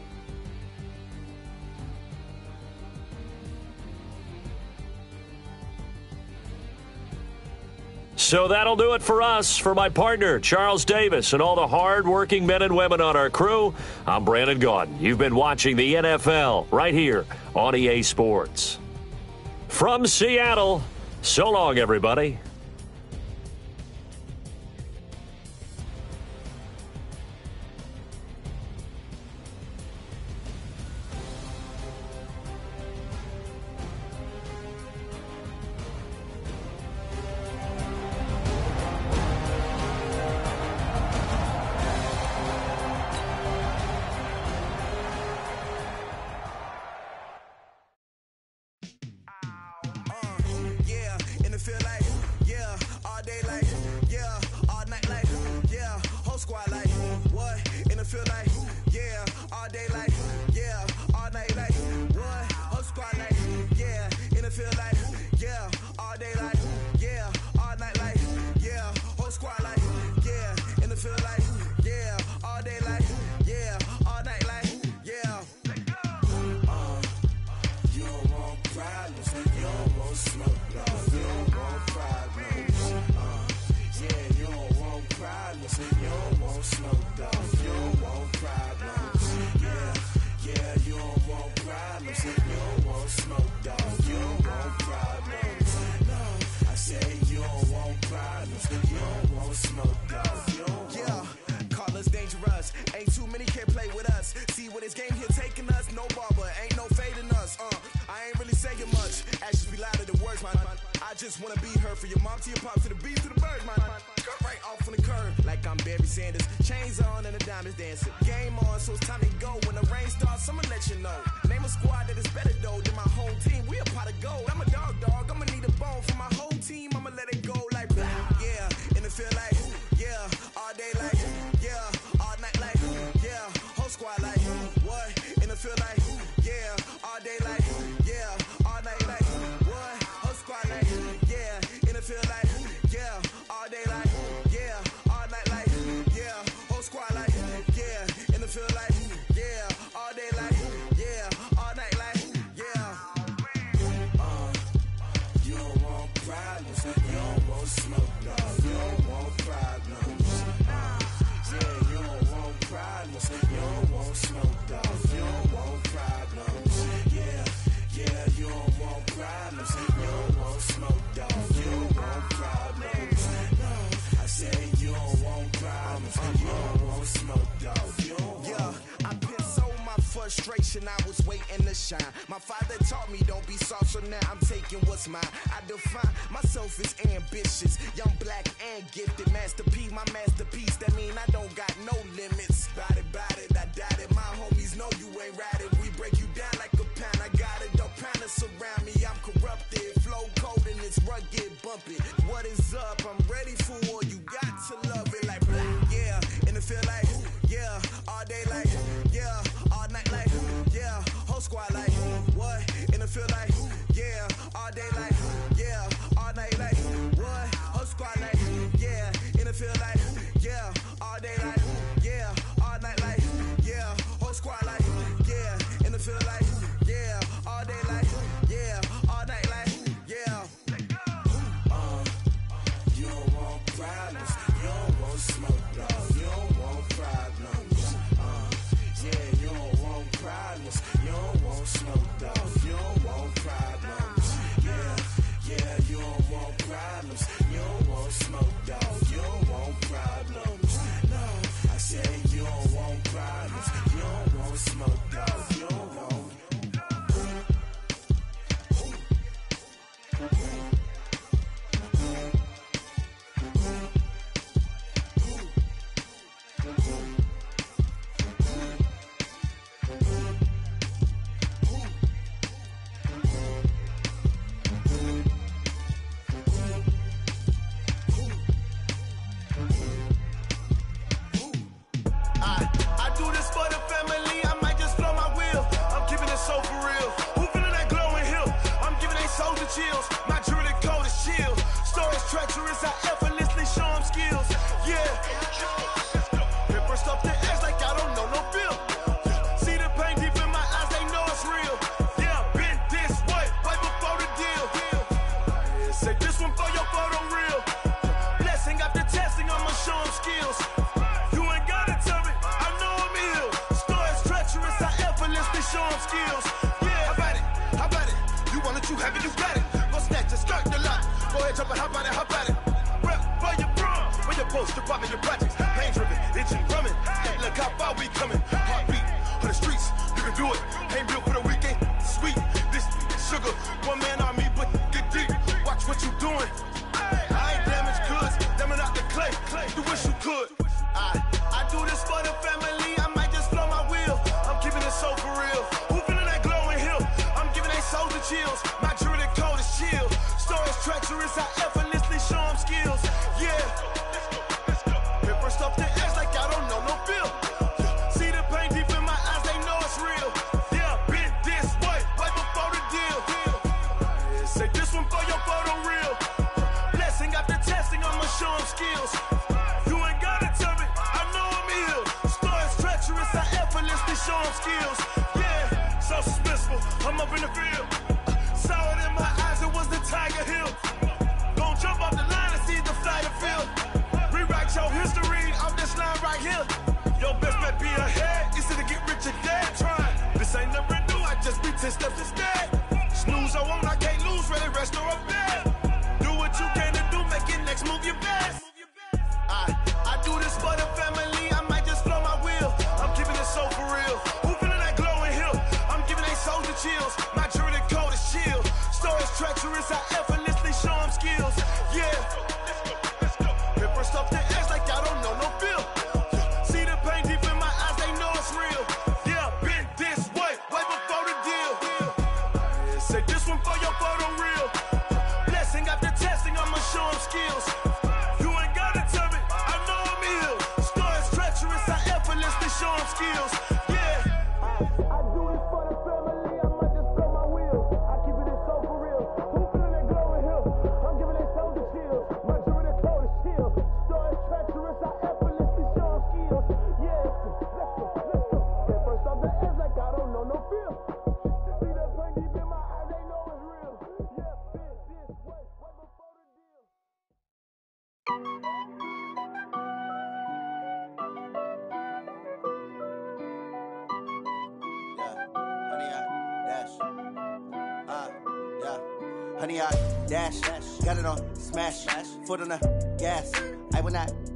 So that'll do it for us. For my partner, Charles Davis, and all the hard-working men and women on our crew, I'm Brandon Gaudin. You've been watching the NFL right here on EA Sports. From Seattle, so long, everybody. You don't want smoke, dog. You don't want problems. waiting to shine. My father taught me don't be soft, so now I'm taking what's mine. I define myself as ambitious, young, black, and gifted. Master P, my masterpiece, that mean I don't got no limits. Bout it, I doubt it. My homies know you ain't ratted. We break you down like a pound. I got it, don't pound to surround me. I'm corrupted, flow cold and it's rugged, bumpy. What is up? I'm ready for war. You got to love it like black, yeah. And it feel like, yeah. All day like, yeah. All night like, yeah. Whole squad like, what? And it feel like, yeah. All day like, yeah. All night like, what? Whole squad like, yeah. And it feel like, yeah. All day like, yeah. All night like, yeah. Whole squad like, yeah. And it feel like, yeah. All day like, yeah. All night like, yeah. You don't want problems. You don't want smoke, no. You don't want problems. Yeah, you don't want problems. You don't want smoke, dog. You don't want problems. Yeah, you don't want problems. You don't want smoke, dog. You don't want problems. No, I said you don't want problems. You don't want smoke, dog. You don't want. I do this for the family, I might just blow my wheel. I'm keeping it so for real. Who feeling that glowing hill? I'm giving they soldier chills. My jewelry code is chill. Stories treacherous, I effortlessly show them skills. Yeah. Paper stuff the edge like I don't know no bill. See the pain deep in my eyes, they know it's real. Yeah, been this way, way before the deal. Say this one for your photo real. Blessing after testing, I'ma show them skills. Show them skills. Yeah, how about it? You want it, you have it, you got it. Go snatch it, start the lot. Go ahead, jump it, how about it? Rep for your prom, for your poster, popping your projects. Pain driven, itching, drumming. Hey, look how far we coming. Heartbeat on the streets, you can do it. Ain't built for the weekend. Sweet, this sugar, one man army, but get deep. Watch what you doing. I ain't damaged goods, damn out the clay. You wish you could. I do this for the family. I might just blow my wheel. I'm keeping it so for real. Who feeling that glowing hill? I'm giving they soldier chills. My jewelry code is chill. Stories treacherous, I effortlessly show them skills. Yeah. Paper stuff the edge like I don't know no bill. See the pain deep in my eyes, they know it's real. Yeah, been this way, way before the deal. Say this one for your photo real. Blessing after testing, I'ma show them skills. You ain't gotta tell me, I know I'm ill. Stories treacherous, I effortlessly show them skills. Yeah, so suspenseful, I'm up in the field. Saw it in my eyes, it was the Tiger Hill. Gon' jump off the line and see the flyer field. Rewrite your history off this line right here. Your best bet be ahead, easy to get rich or dead. Trying, this ain't never new, I just be 10 steps instead. Snooze I won't, I can't lose, ready, rest or a bed. Do what you can to do, make it next move your best. I do this for the family, I might just blow my wheel. I'm keeping it so for real. Who feeling that glowing hill? I'm giving they soldier chills. My jewelry code is chill. Stories treacherous, I effortlessly show them skills. Yeah. Paper stuff the edge like I don't know no bill. See the pain deep in my eyes, they know it's real. Yeah, been this way, way before the deal. Say this one for your photo real. Blessing after testing, I'ma show them skills. You ain't gotta tell me, I know I'm ill. Stories treacherous, I effortlessly show them skills. Yeah. I do this for the family, I might just blow my wheel. I keep it so for real. Who feeling that glowing hill? I'm giving they soldier chills. My jewelry code is chill. Stories treacherous, I effortlessly show them skills. Yeah. Let's go. Get first off the edge like I don't know no feel. See that pain deep in my eyes, they know it's real. Yeah, been this way, way before the deal. Honey, I dash, got it on smash, foot on the gas. I will not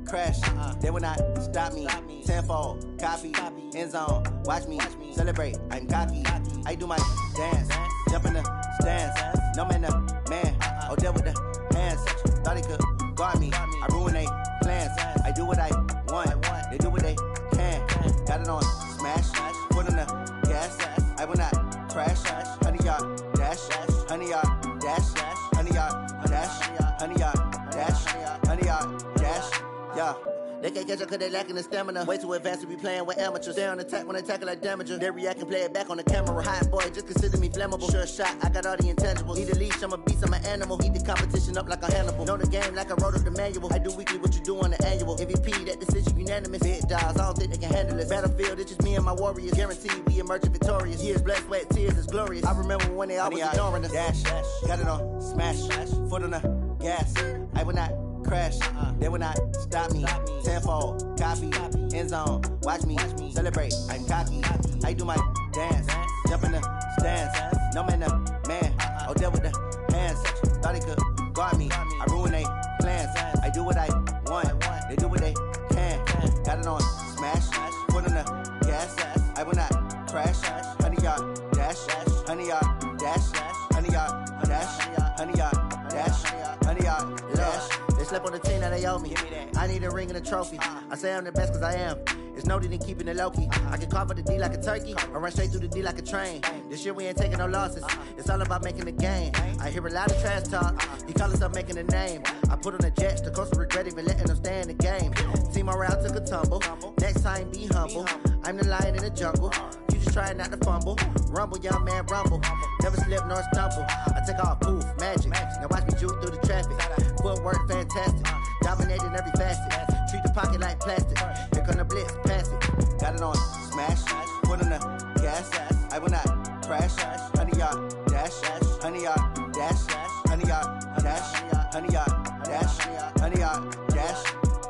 crash. They will not stop me. Tenfold, copy, end zone. Watch me celebrate. I'm cocky. I do my dance, jump in the stands. No man, man. Odell with the hands. Thought he could guard me. I ruin they plans. I do what I want. They do what they can. Got it on smash. Put on the gas. I will not crash. 100-yard dash. 100-yard dash. 100-yard dash. 100-yard dash. 100-yard dash. Yeah. They can't catch up cause they lacking the stamina. Way too advanced to be playing with amateurs. Stay on attack when they tackle like damager. They react and play it back on the camera. Hot boy, just consider me flammable. Sure shot, I got all the intangibles. Need a leash, I'm a beast, I'm an animal. Heat the competition up like a Hannibal. Know the game like I wrote up the manual. I do weekly what you do on the annual. MVP, that decision unanimous. Big dogs, I don't think they can handle it. Battlefield, it's just me and my warriors. Guaranteed we emerging victorious. Years, blood, sweat, tears, it's glorious. I remember when they always ignoring us. Dash, got it on smash. Foot on the gas. I will not crash. They will not stop me. Tenfold, copy, end zone. Watch me celebrate. I'm cocky. I do my dance, jump in the stands. No man, man. Odell with the hands. Thought he could guard me. I ruin they plans. I do what I want. They do what they can. Got it on smash. Put on the gas. I will not crash. 100-yard dash. 100-yard dash. 100-yard dash. 100-yard dash. 100-yard dash. They slept on the team that they owe me. I need a ring and a trophy. I say I'm the best cause I am. It's no need in keeping it low-key. I can carve up the D like a turkey or run straight through the D like a train. This year we ain't taking no losses. It's all about making the game. I hear a lot of trash talk. He call us up making a name. I put on the Jets. The coach will regret even letting them stay in the game. Team morale took a tumble. Next time be humble. I'm the lion in the jungle. You just trying not to fumble. Rumble, young man, rumble. Never slip nor stumble. I take off, poof, magic. Now watch me juke through the traffic. Footwork fantastic. Dominating every facet. Treat the pocket like plastic. Here come the blitz, pass it. Got it on smash. Put on the gas. I will not crash. 100-yard dash. 100-yard dash. 100-yard dash. 100-yard dash. 100-yard dash.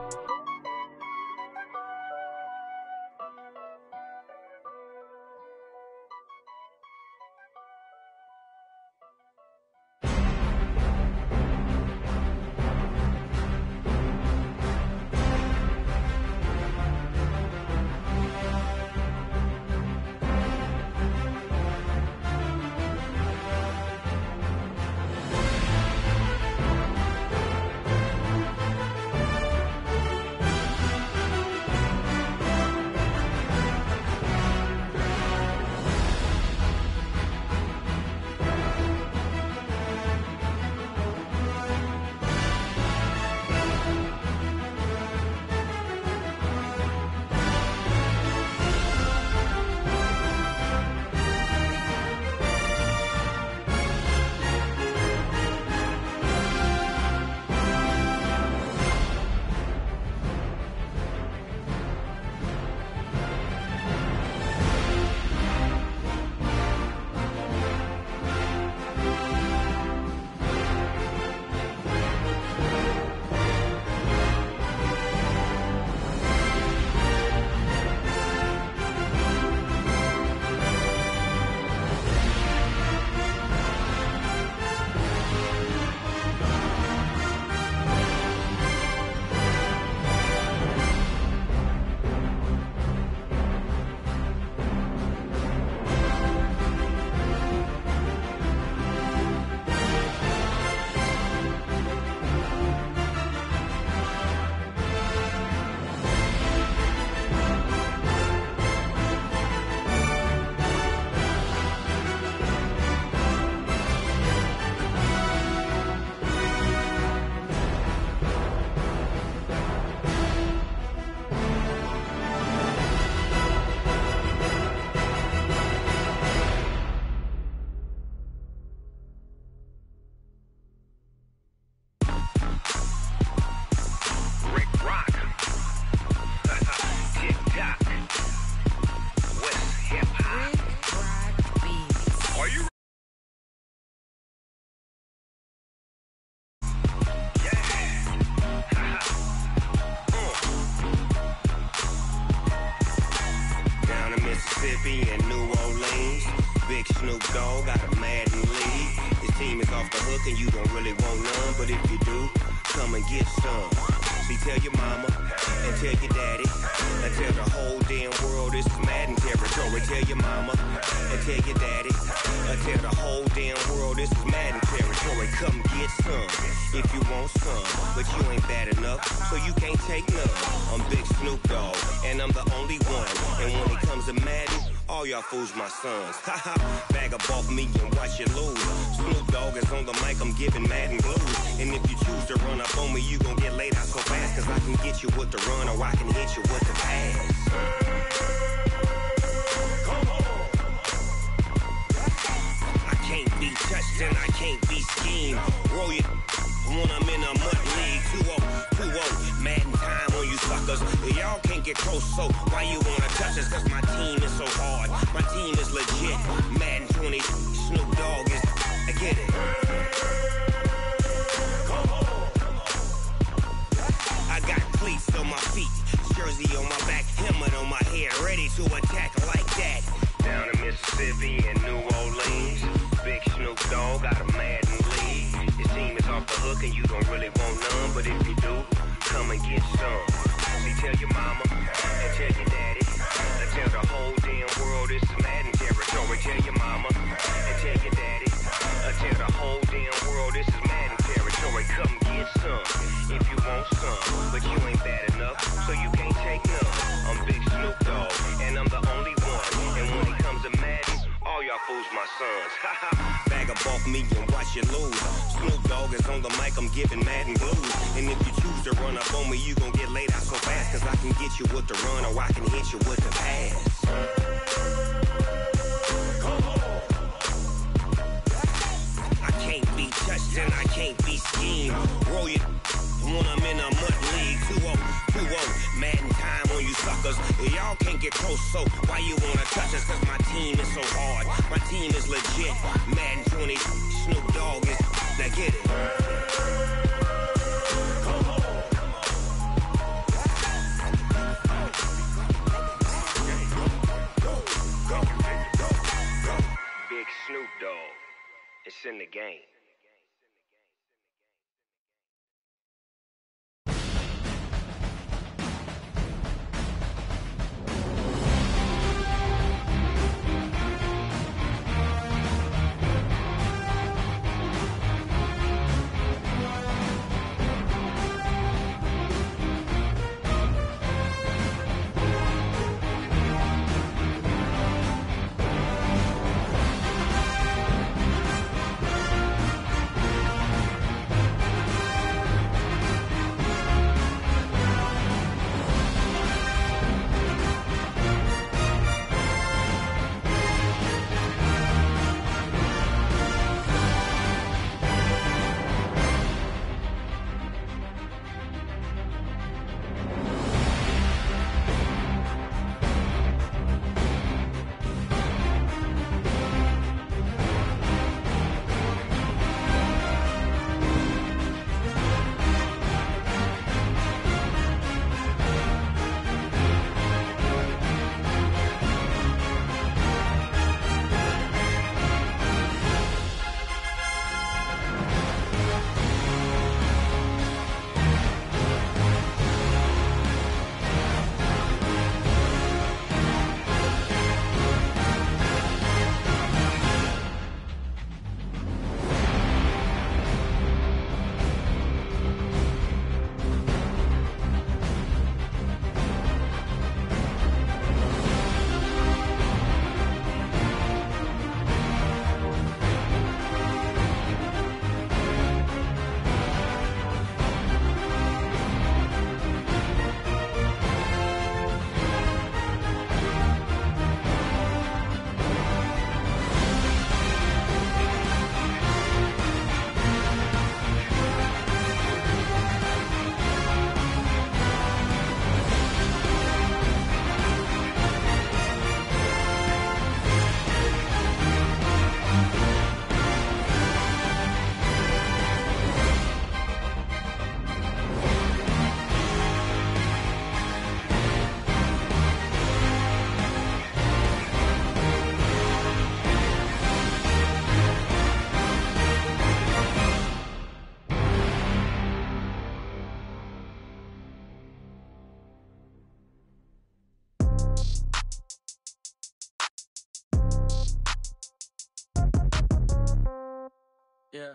Mississippi and New Orleans. Big Snoop Dogg got a Madden lead. His team is off the hook and you don't really want none, but if you do, come and get some. See, tell your mama and tell your daddy and tell the whole damn world this is Madden territory. Tell your mama and tell your daddy and tell the whole damn world this is Madden territory. Come get some if you want some, but you ain't bad enough, so you can't take none. I'm Big Snoop Dogg, and I'm the only one. And when it comes to Madden, all y'all fools my sons. Haha, bag up off me and watch you lose. Snoop Dogg is on the mic, I'm giving Madden blues. And if you choose to run up on me, you gon' get laid out so fast, cause I can get you with the run or I can hit you with the pass. I can't be touched and I can't be schemed. Roll you when I'm in a mud league. 2-0, Madden time on you suckers. Y'all can't get close, so why you wanna touch us? Cause my team is so hard, my team is legit. Madden 20, Snoop Dogg is, I get it. I got cleats on my feet, jersey on my back, helmet on my head, ready to attack like that. Down in Mississippi and New Orleans, Big Snoop Dogg got a Madden league. His team is off the hook and you don't really want none, but if you do, come and get some. See, tell your mama and tell your daddy and tell the whole damn world this is Madden territory. Tell your mama and tell your daddy and tell the whole damn world this is Madden territory. Come get some if you want some, but you ain't bad enough, so you can't take none. I'm Big Snoop Dogg, and I'm the only one. And when it comes to Madden, all y'all fools my sons. Bag up off me and watch you lose. Snoop Dogg is on the mic, I'm giving Madden blues. And if you choose to run up on me, you gon' get laid out so fast, cause I can get you with the run or I can hit you with the pass. I can't be touched and I can't be schemed. Roll you when I'm in a mud league. 2-0, Madden time on you suckers. Y'all can't get close, so why you wanna touch us? Cause my team is so hard, my team is legit. Madden 20, Snoop Dogg is, now get it. Big Snoop Dogg, it's in the game. Yeah.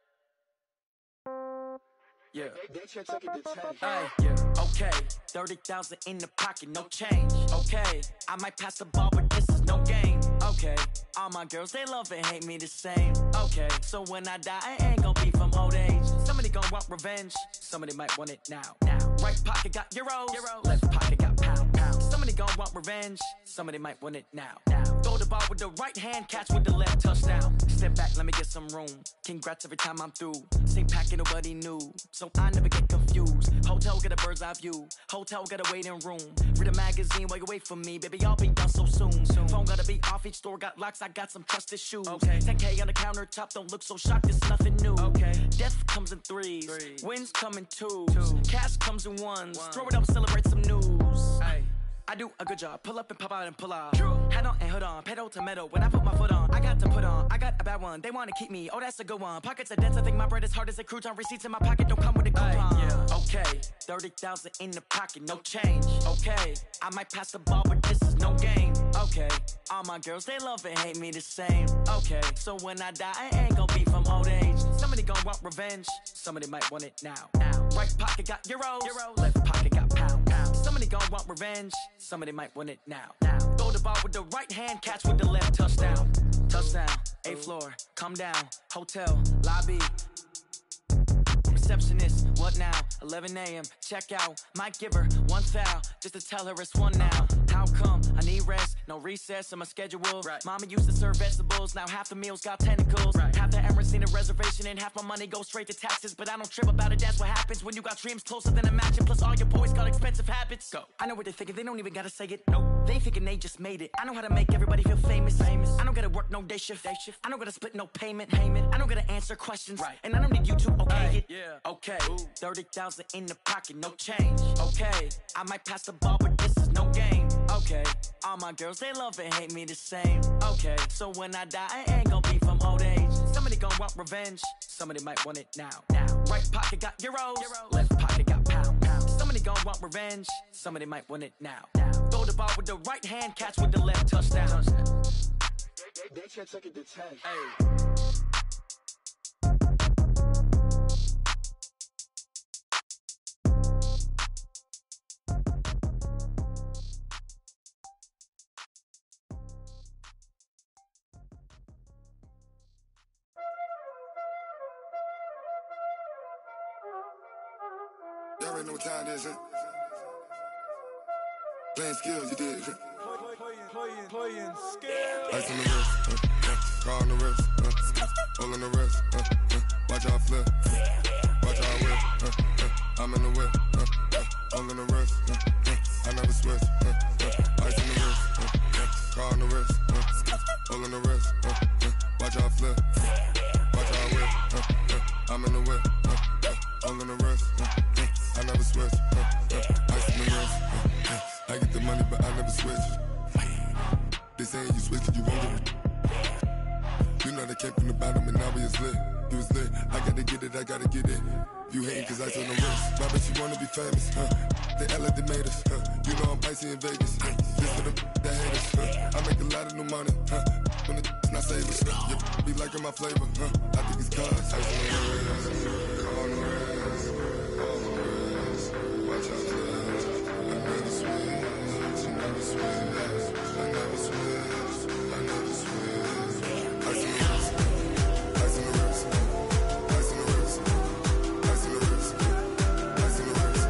Yeah. They should take it to 10. Hey, yeah, okay. 30,000 in the pocket, no change. Okay, I might pass the ball, but this is no game. Okay, all my girls, they love and hate me the same. Okay, so when I die, I ain't gonna be from old age. Somebody gonna want revenge, somebody might want it now. Right pocket got euros, left pocket got pound. Somebody gonna want revenge, somebody might want it now. Throw the ball with the right hand, catch with the left, touchdown. Step back, let me get some room. Congrats every time I'm through. Same packet, nobody knew, so I never get confused. Hotel get a bird's eye view. Hotel get a waiting room. Read a magazine while you wait for me, baby. I'll be done so soon. Phone gotta be off. Each store got locks. I got some trusted shoes. Okay. 10K on the countertop. Don't look so shocked. It's nothing new. Okay. Death comes in threes. Wins come in twos. Cash comes in ones. Throw it up, celebrate some news. Hey. I do a good job. Pull up and pop out and pull out. Head on and hood on. Pedal to metal. When I put my foot on, I got to put on. I got a bad one. They want to keep me. Oh, that's a good one. Pockets are dense. I think my bread is hard as a crouton. Receipts in my pocket don't come with a coupon. Yeah. Okay. 30,000 in the pocket. No change. Okay. I might pass the ball, but this is no game. Okay. All my girls, they love and hate me the same. Okay. So when I die, I ain't gonna be from old age. Somebody gonna want revenge. Somebody might want it now. Right pocket got euros. Left pocket got pound. Somebody gonna want revenge. Somebody might want it now. Throw the ball with the right hand, catch with the left, touchdown. Touchdown, 8th floor, come down, hotel, lobby. Receptionist, what now? 11 a.m., check out. Might give her one foul, just to tell her it's one now. How come? I need rest, no recess in my schedule. Mama used to serve vegetables, now half the meals got tentacles. Half the Emirates need a reservation and half my money goes straight to taxes. But I don't trip about it, that's what happens when you got dreams closer than a match. And plus all your boys got expensive habits. Go. I know what they're thinking, they don't even gotta say it. Nope. They thinking they just made it. I know how to make everybody feel famous. I don't gotta work no day shift. I don't gotta split no payment. I don't gotta answer questions. And I don't need you to okay it. Okay, 30,000 in the pocket, no change. Okay, I might pass the ball, but this is no game. Okay, all my girls, they love and hate me the same. Okay, so when I die, I ain't gonna be from old age. Somebody gonna want revenge, somebody might want it now. Right pocket got euros, left pocket got pound. Somebody gonna want revenge, somebody might want it now. Throw the ball with the right hand, catch with the left, touchdown. They should take it to 10. Hey. Y'all already know what time it is, huh? Playing skills, you did. Playing skills. Ice on the wrist, car on the wrist, hole on the wrist, watch how I flip, watch how I whip, I'm in the whip, hole in the wrist, I never switch, ice on the wrist, car on the wrist, hole in the wrist, watch how I flip, watch how I whip, I'm in the whip, hole in the wrist, I never switch, ice on the wrist, I get the money but I never switch. They saying you switch, you won't get it. You know they came from the bottom and now we is lit. You was lit, I gotta get it, I gotta get it. You hating cause ice on the wrist. My bitch, you wanna be famous, They Ella, they made us, You know I'm icy in Vegas, This for the that hate us, I make a lot of new money, When it's not savers, You be liking my flavor, I think it's cause ice on the wrist, on the wrist, on the wrist. Watch out, I never switch, I never switch. I never switch, I never switch. Ice in the wrist, ice in the wrist, ice in the wrist, ice in the wrist, ice in the wrist,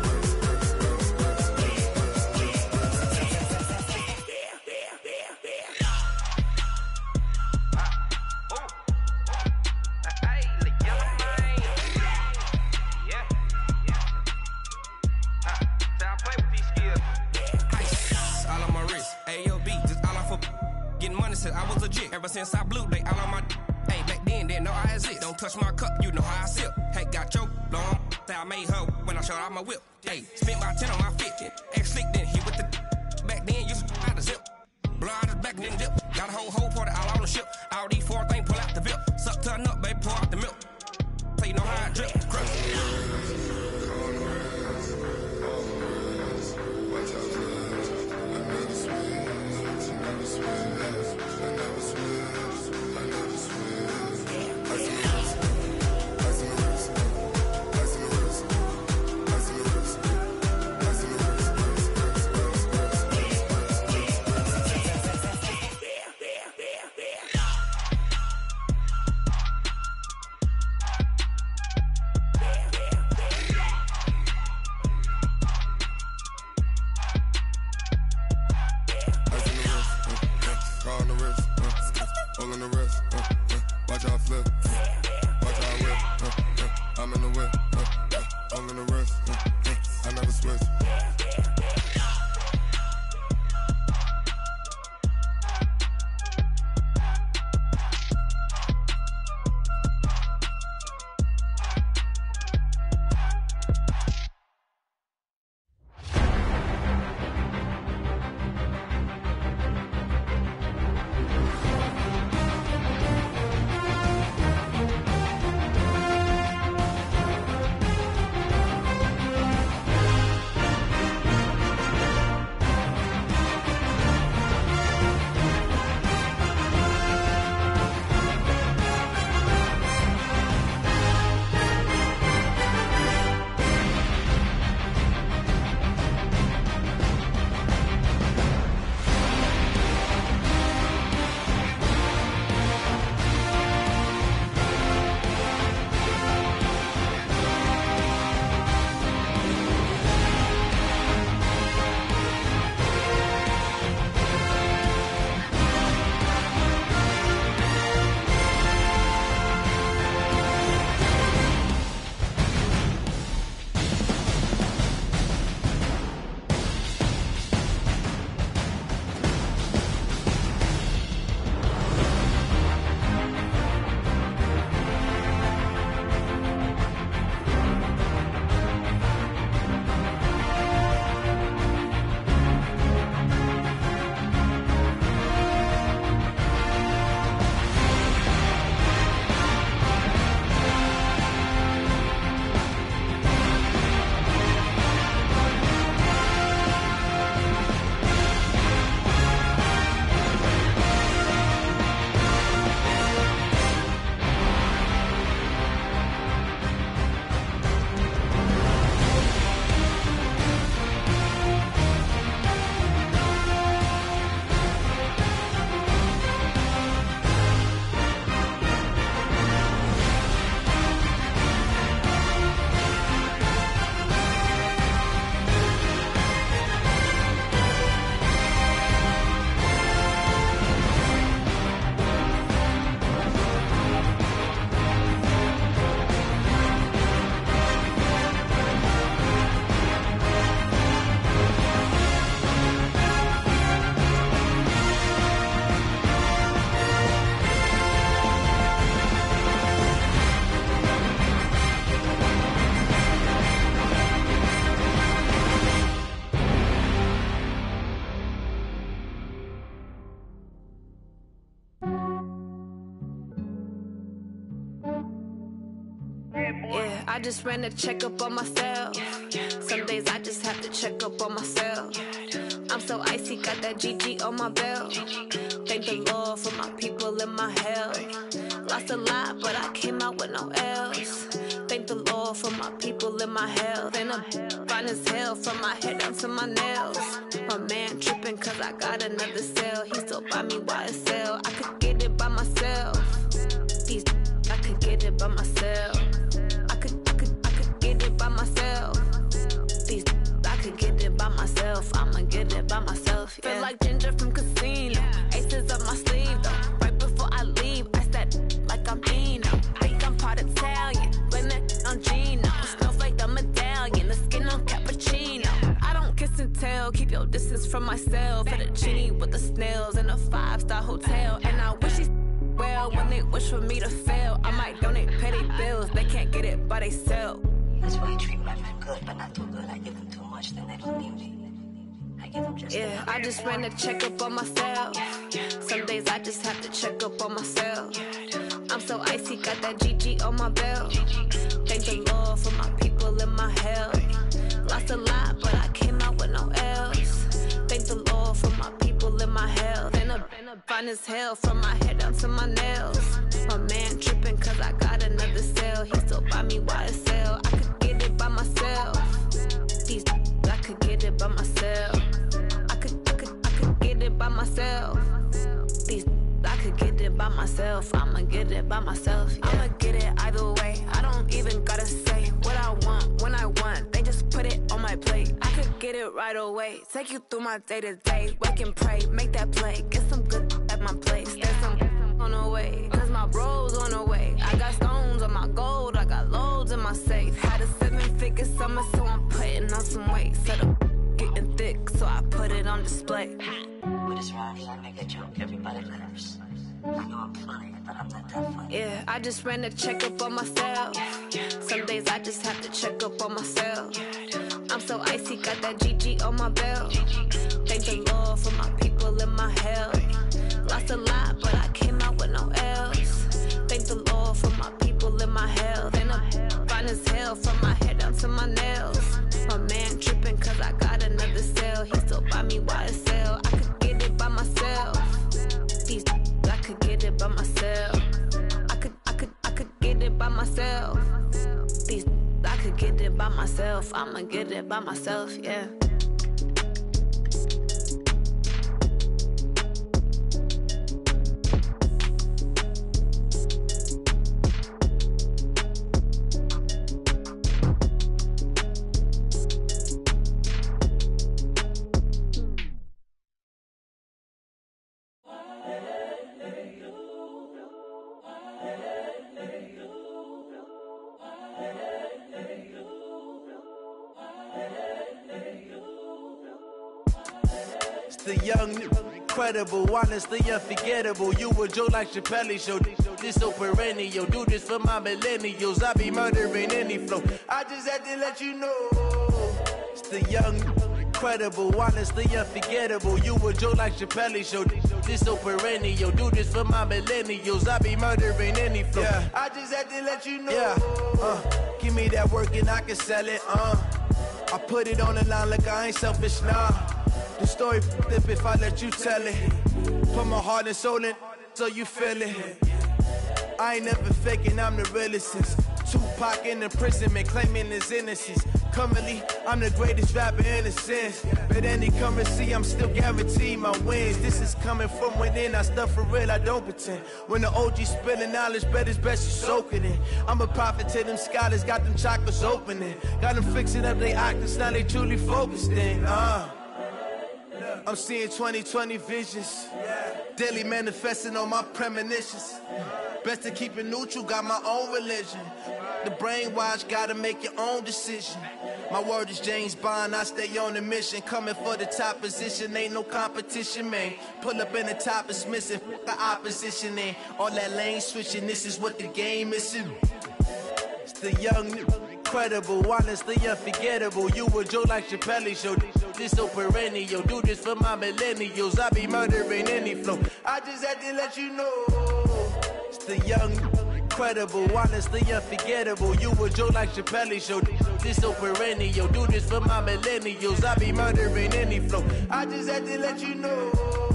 I was legit. Ever since I blew, they all on my hey, back then, didn't know I exist. Don't touch my cup, you know how I sip. Hey, got your long, I made her when I showed out my whip. Hey, spent about 10 on my 50. Ex-slick, then hit with the back then, used to out the zip. Blow out his back, then dip. Got a whole party all on the ship. All these 4 things, pull out the VIP. Suck, turn up, baby, pour out the milk. So you know how I drip. wrist. Watch how I flip. Watch how I whip. I'm in the whip. I'm in the wrist. I never switch. Yeah, I just ran a checkup on myself. Some days I just have to check up on myself. I'm so icy, got that GG on my belt. Thank the Lord for my people in my health. Lost a lot, but I came out with no L's. Thank the Lord for my people in my health. And I'm fine as hell from my head down to my nails. My man tripping cause I got another cell. He still buy me YSL. I could get it by myself. These I could get it by myself. I could get it by myself. These I could get it by myself. I'ma get it by myself. Yeah. Feel like Ginger from Casino. Aces up my sleeve though. Right before I leave, I said like I'm Dino. Think I'm part Italian. Blame that on Gino. Smells like the medallion. The skin on cappuccino. I don't kiss and tell. Keep your distance from myself. At a genie with the snails in a 5-star hotel. And I wish he's well when they wish for me to fail. I might donate petty bills. They can't get it by themselves. That's why you treat my friend good, but not too good. I give them too much, then they don't need me. I give them just yeah, I just ran a checkup on myself. Some days I just have to check up on myself. I'm so icy, got that GG on my belt. Thank the Lord for my people in my health. Lost a lot, but I came out with no L's. Thank the Lord for my people in my health. And I'm fine as hell from my head down to my nails. My man tripping cause I got another cell. He still buy me YSL. I could get it by myself. These I could get it by myself. I could get it by myself. These I could get it by myself. I'ma get it by myself. Yeah. I'ma get it either way. I don't even gotta say what I want when I want. They just put it on my plate. I could get it right away. Take you through my day to day. Wake and pray, make that play. Get some good at my place. There's some on the way, cause my bro's on the way. I got stones on my gold, I got loads in my safe. Had a 7-figure summer, so I'm putting on some weight. Set up getting thick, so I put it on display. With this ride, I make a joke, everybody laughs. I know I'm funny, but I'm not that funny. Yeah, I just ran a checkup on myself. Some days I just have to check up on myself. I'm so icy, got that GG on my belt. Thank the Lord for my people in my health. Lost a lot, but I came out with no else. Thank the Lord for my people in my health. And I'm fine as hell from my head down to my nails. My man tripping cause I got another sale. He still buy me YSL. I could get it by myself. These I could get it by myself. I could get it by myself. These I could get it by myself. I'ma get it by myself, yeah. The young, incredible, honestly unforgettable. You a joke like Chappelle Show. This so perennial. Do this for my millennials. I be murdering any flow. I just had to let you know. It's the young, incredible, honestly unforgettable. You a joke like Chappelle Show. This so perennial. Do this for my millennials. I be murdering any flow. Yeah. I just had to let you know. Yeah. Give me that work and I can sell it. I put it on the line like I ain't selfish, nah. The story flip if I let you tell it. Put my heart and soul in so you feel it. I ain't never faking, I'm the realest since Tupac in imprisonment, claiming his innocence. Currently, I'm the greatest rapper in a sense. But any currency, I'm still guaranteed my wins. This is coming from within, I stuff for real, I don't pretend. When the OG spilling knowledge, bet it's best you soak it in. I'm a prophet to them scholars, got them chakras opening. Got them fixing up their octaves, now they truly focused in. I'm seeing 2020 visions. Daily manifesting on my premonitions. Best to keep it neutral, got my own religion. The brainwash, gotta make your own decision. My word is James Bond, I stay on the mission. Coming for the top position, ain't no competition, man. Pull up in the top is missing, the opposition in. All that lane switching, this is what the game is. It's the young, incredible, honestly unforgettable. You a joke like Chappelle Show. This so perennial. Do this for my millennials. I be murdering any flow. I just had to let you know. It's the young, incredible, honestly unforgettable. You a joke like Chappelle Show. This so perennial. Do this for my millennials. I be murdering any flow. I just had to let you know.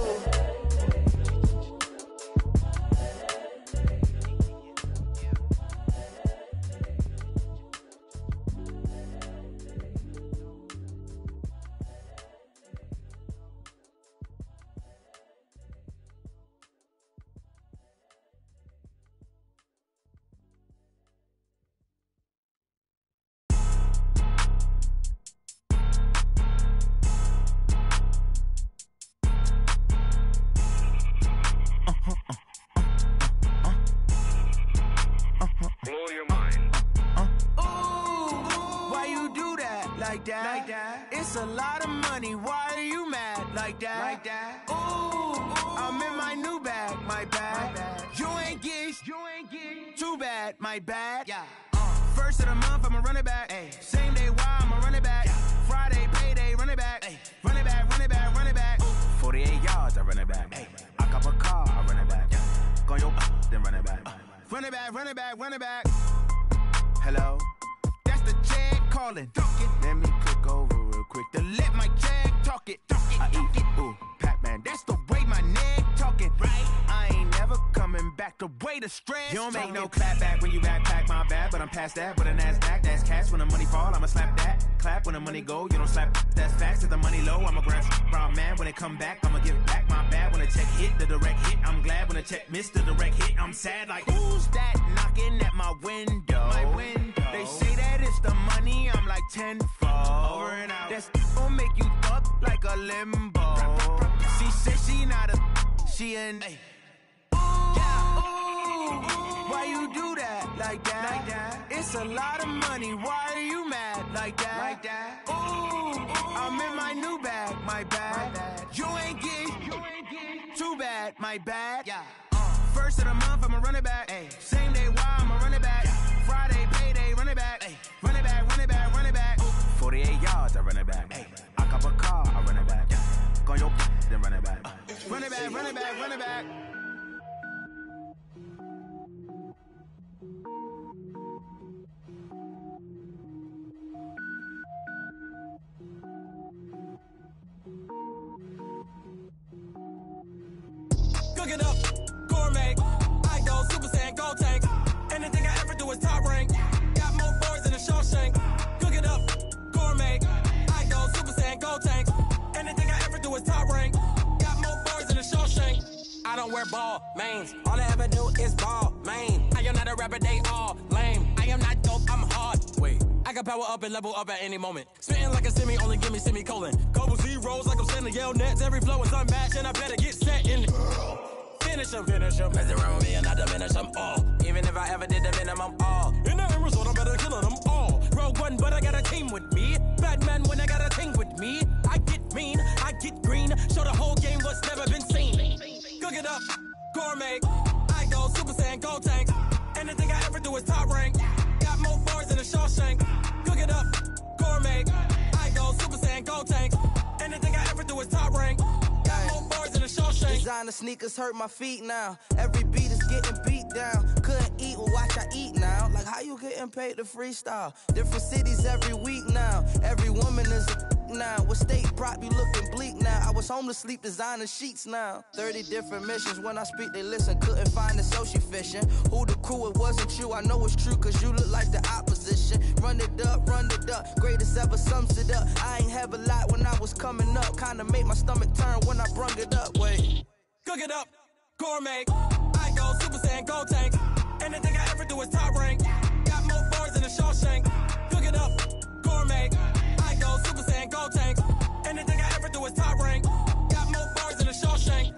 It's a lot of money, why are you mad like that? Ooh, I'm in my new bag, my bad. You ain't get too bad, my bad. First of the month, I'ma run it back. Same day, why I'ma run it back. Friday, payday, run it back. Run it back, run it back, run it back. 48 yards, I run it back. I cop a car, I run it back. Go your then run it back. Run it back, run it back, run it back. Hello? That's the check calling. Let me click over real quick to let my check talk it. I eat it, ooh, Pac-Man. That's the way my neck talking. Right? I ain't never coming back the way the stress. You don't make no clap back when you backpack, my bad. But I'm past that with a NASDAQ. That's cash when the money fall, I'ma slap that. Clap when the money go, you don't slap. That's facts. If the money low, I'ma grab brown man. When it come back, I'ma give back my bad. When the check hit, the direct hit. I'm glad when the check missed the direct hit. I'm sad like, who's that knocking at my window? My window. They say that it's the money, I'm like tenfold. Over and out. That's gon' make you up like a limbo. She said she not a, she an, Why you do that like that? It's a lot of money. Why are you mad like that? Ooh, I'm in my new bag, my bad. You ain't get too bad, my bad. First of the month, I'ma run it back. Same day, why I'ma run it back. Friday, payday, run it back. Run it back, run it back, run it back. 48 yards, I run it back. I cop a car, I run it back. Go on your then run it back. Run it back, run it back, run it back. Cook it up, gourmet. I go Super Saiyan, gold tank. Anything I ever do is top rank. Got more boys than a Shawshank. Cook it up, gourmet. I go Super Saiyan, gold tank. Anything I ever do is top rank. Got more boys than a Shawshank. I don't wear ball mains. All I ever do is ball main. I am not a rapper, they all lame. I am not dope, I'm hard. Wait, I can power up and level up at any moment. Spitting like a semi, only give me semicolon. Couple zeros like I'm sending yell nets. Every flow is unmatched and I better get set in. Finish them. Mess around with me and I diminish them all. Even if I ever did the minimum, all. In the end result, I'm better killing them all. Rogue One, but I got a team with me. Batman when I got a team with me. I get mean, I get green. Show the whole game what's never been seen. Cook it up, gourmet. I go Super Saiyan, gold tank. Anything I ever do is top rank. Got more bars than a Shawshank. Cook it up, gourmet. I go Super Saiyan, gold tank. Anything I ever do is top rank. Got more bars than a Shawshank. Designer sneakers hurt my feet now. Every beat is getting beat down. Couldn't eat, well watch I eat now. Like how you getting paid to freestyle? Different cities every week now. Every woman is a now. With state prop, you looking bleak now. I was home to sleep, designer sheets now. 30 different missions. When I speak, they listen. Couldn't find it, so she fishing. Who the crew, it wasn't you. I know it's true, cause you look like the opposition. Run it up, greatest ever sums it up. I ain't have a lot when I was coming up. Kinda made my stomach turn when I brung it up. Wait. Cook it up, gourmet. I go Super Saiyan, gold tank. Anything I ever do is top rank. Got more bars than a Shawshank. Cook it up, gourmet. I go Super Saiyan, gold tank. Anything I ever do is top rank. Got more bars than a Shawshank.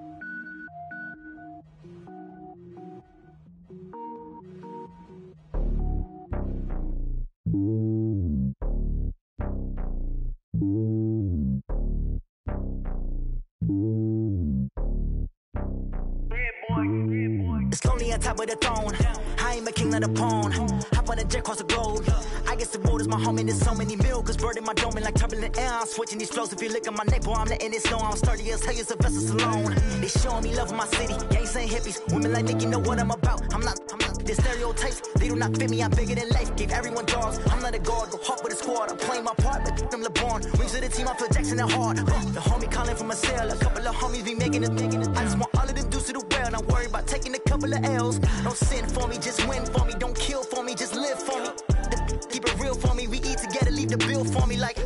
It's lonely on top of the throne. I ain't a king, not a pawn. Hop on a jet across the globe. I guess the road is my home and there's so many milkers burning my dome like turbulent air. I'm switching these flows. If you look at my neck, boy, I'm letting it snow. I'm sturdy as hell, Sylvester Stallone. They showing me love in my city. Gangs ain't hippies. Women like Nicki know what I'm about. I'm not the stereotypes. They do not fit me. I'm bigger than life. Gave everyone dogs. I'm not a guard. Go hop with a squad. I'm playing my part like them LeBron. Rings to the team. I feel Jackson and hard. The homie calling from a cell. A couple of homies be making it. I just want all of them dudes to the well. Not worry about taking a couple of L's. Don't sin for me, just win for me. Don't kill for me, just live for me. Keep it real for me. We eat together, leave the bill for me like.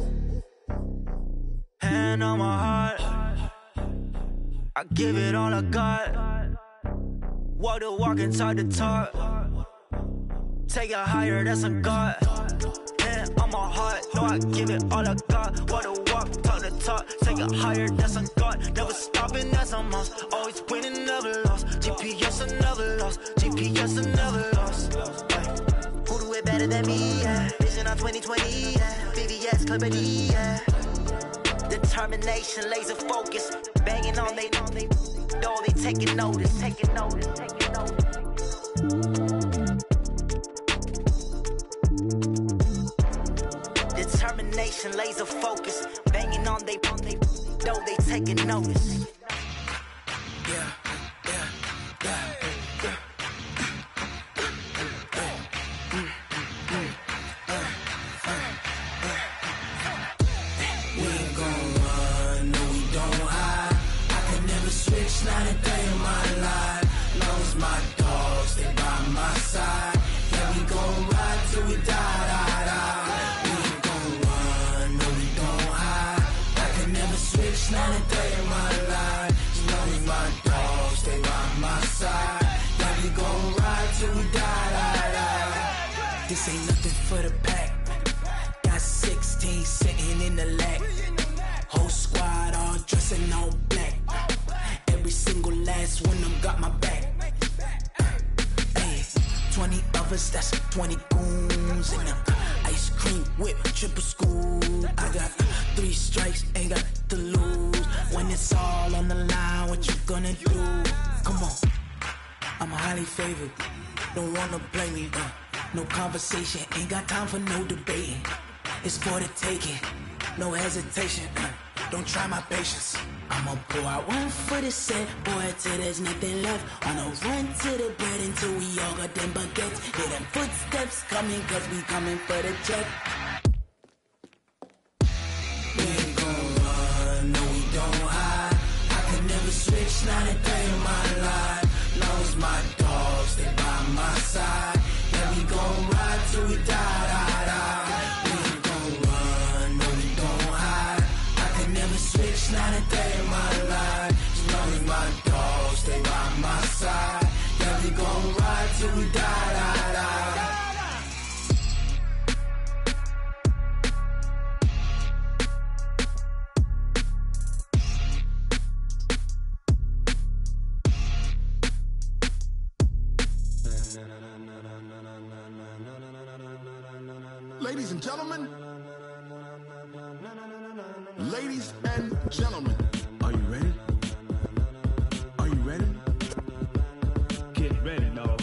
Hand on my heart, I give it all I got. Walk the walk and talk the talk. Take it higher, that's a God. Hand on my heart, no, I give it all I got. Walk the walk, talk the talk. Take it higher, that's a God. Never stopping, that's a must. Always winning, never lost. GPS, I never lost. GPS, I never lost. Who do it better than me? Yeah. Vision on 2020. Yeah. VVS, Clipper D. Yeah. Determination, laser focus. Banging on they door, they taking notice. Determination, laser focus. Banging on they door, they taking notice. Yeah. Not a day in my life. Long as my dogs, they by my side. Yeah, we gon' ride till we die. We ain't gon' run, no, we gon' hide. I can never switch, not a day in my life. As long as my dogs, they by my side. Yeah, we gon' ride till we die. This ain't nothing for the pack. Got 16 sitting in the lap. Whole squad all dressing all black. Every single last That's when them got my back. 20 of us, that's 20 goons in them. Ice cream whip, triple scoop. I got 3 strikes, ain't got to lose. When it's all on the line, what you gonna do? Come on, I'm highly favored. Don't wanna blame me, no conversation, ain't got time for no debating. It's for the taking, no hesitation. Don't try my patience. I'ma pour out one for the set, boy, till there's nothing left. On a run to the bread until we all got them baguettes. Hear them footsteps coming, cause we coming for the check. We ain't gon' run, no we don't hide. I could never switch, not a day in my life. Long as my dogs, they by my side. Yeah, we gon' ride till we die, die, die. We ain't gon' run, no we don't hide. I could never switch, not a day in my life. As long as my dogs, they by my side. Yeah, we gon' ride till we die, die, die. Ladies and gentlemen, ladies and gentlemen, are you ready? Are you ready? Get ready, dog.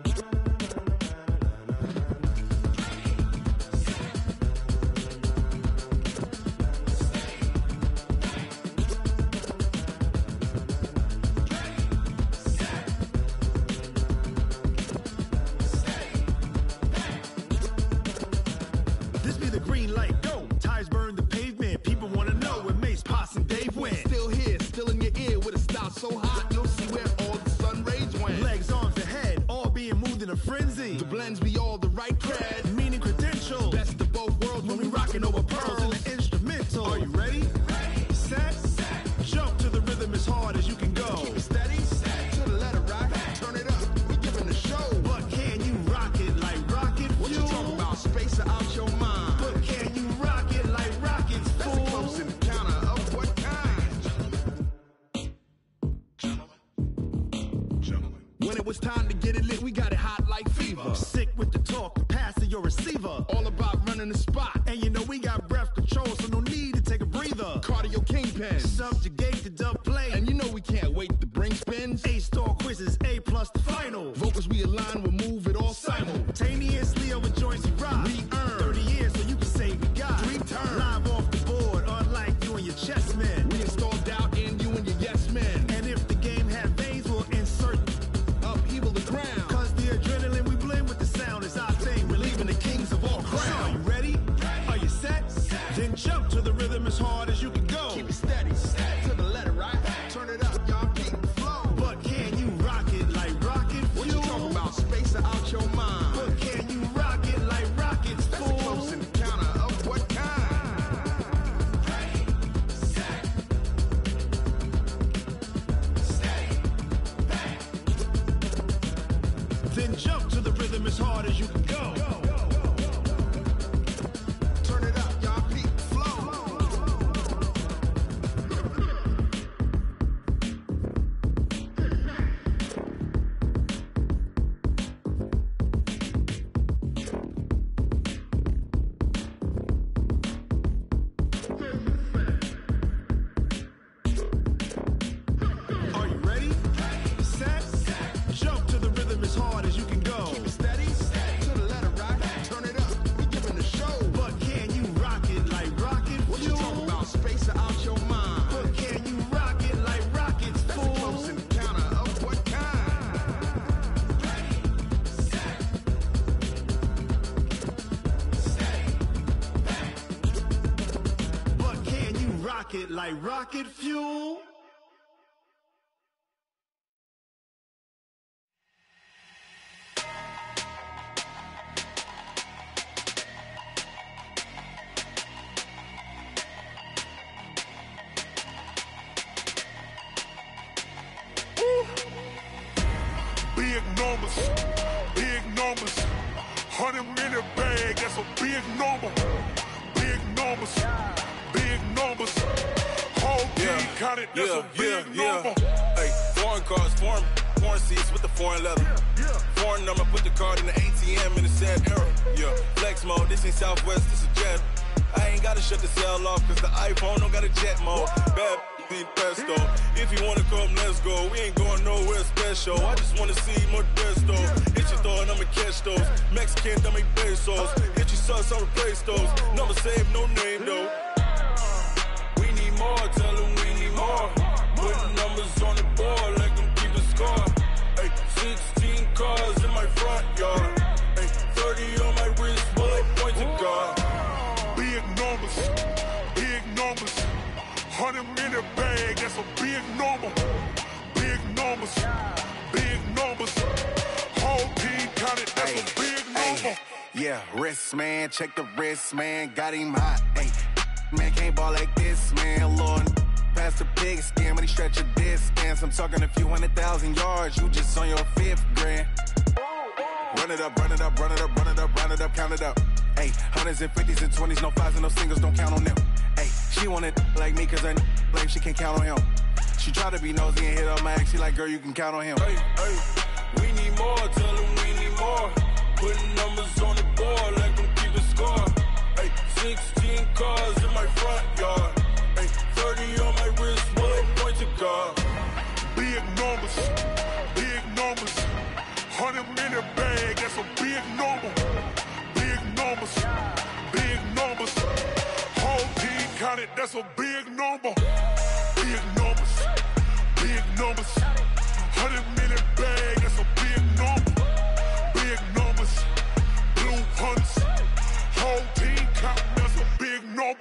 This be the green light, go. Tires burn the pavement. People wanna know where Mace, Potts, and Dave went. Still here, still in your ear with a style so hot, you'll see where all the sun rays went. Legs, arms, and head, all being moved in a frenzy. The blends be all the right cred, meaning credentials. Best of both worlds when we rockin' over pearls in the instrumental. Are you ready? Set, jump to the rhythm as hard as you can go. Keep it steady, to the letter right. Turn it up, we giving the show. But can you rock it like rocket fuel? What you talking about? Space out your mind. But can you rock it like rockets, fool? That's a close encounter of what kind? Gentlemen. When it was time to get it lit, we got it hot like fever. Sick with the talk, pass to your receiver. All about running the spot. And you know we got breath control, so no need to take a breather. Cardio kingpin, subjugate the dub play. And you know we can't wait to bring spins. A-star quizzes, A+ the final. Vocals we align, we'll move it all simultaneously over joints we rock. We earn 30 years, so you can say we got 3 turns. Live off the board, unlike you and your chess men. We install doubt in you and your yes men. And if the game had veins, we'll insert upheaval the ground. Cause the adrenaline we blend with the sound is our thing. We're leaving the kings of all crowns. So are you ready? Are you set? Then jump to the rhythm as hard as you can go. Keep it steady, to the letter right. Turn it up, y'all keep the flow. But can you rock it like rocket fuel? What you talking about? Space out your mind. But can you rock it like rockets, fool? That's a close encounter of what kind? Then jump to the rhythm as hard as you can go. Turn it up, y'all keep the flow. Are you ready? Set, jump to the rhythm as hard as you can go. Keep it steady, to the letter right. Turn it up, we giving the show. But can you rock it like rocket fuel? What you talking about? Space out your mind. But can you rock it like rockets, fool? That's a close encounter of what kind? But can you rock it like rocket fuel? Big numbers, big numbers. 100 minute bag, that's a big number. Big numbers, big numbers. Whole team counted, that's a big number. Hey, Foreign cars, foreign seats with the foreign leather. Foreign number, put the card in the ATM in the sad era. Yeah, flex mode, this ain't Southwest, this is Jet. I ain't gotta shut the cell off, cause the iPhone don't got a jet mode. Bad need pesto. If you wanna come, let's go. We ain't going nowhere special. I just wanna see more Desto. Hit your thought, I'ma catch those. Mexican, don't make pesos. Hit your sus, I'll replace those. Number save, no name though. We need more, tell them we need more. Put numbers on the board, let them keep the score. Ay, 16 cars in my front yard. Ay, 30 on my wrist, bullet point to God. Big numbers, big numbers. 100 in the bag, that's a big number. Big numbers, big numbers. Whole team counted, that's a big number. Yeah, wrist man, check the wrist man, got him hot. Ay, man can't ball like this, man. Lord, past the pig skin when he stretch a distance. I'm talking a few 100,000 yards, you just on your 5th grand. Run it up, run it up, run it up, run it up, run it up, count it up. Ay, 100s and 50s and 20s, no 5s and no singles, don't count on them. Ay, she wanted like me cause her blame, she can't count on him. She tried to be nosy and hit up my ex, she like, girl, you can count on him. Hey, we need more, tell them we need more. Putting numbers on the board, let them keep the score. Ay, 16 cars in my front yard. Ay, 30 on my wrist, bullet point to God. Big numbers, big numbers. 100 in the bag, that's a big number. Big numbers, big numbers. Whole team counted, that's a big number. Big numbers, big numbers. 100 in the bag, that's a big number. Big numbers, blue hunts. Whole team counting, that's a big number.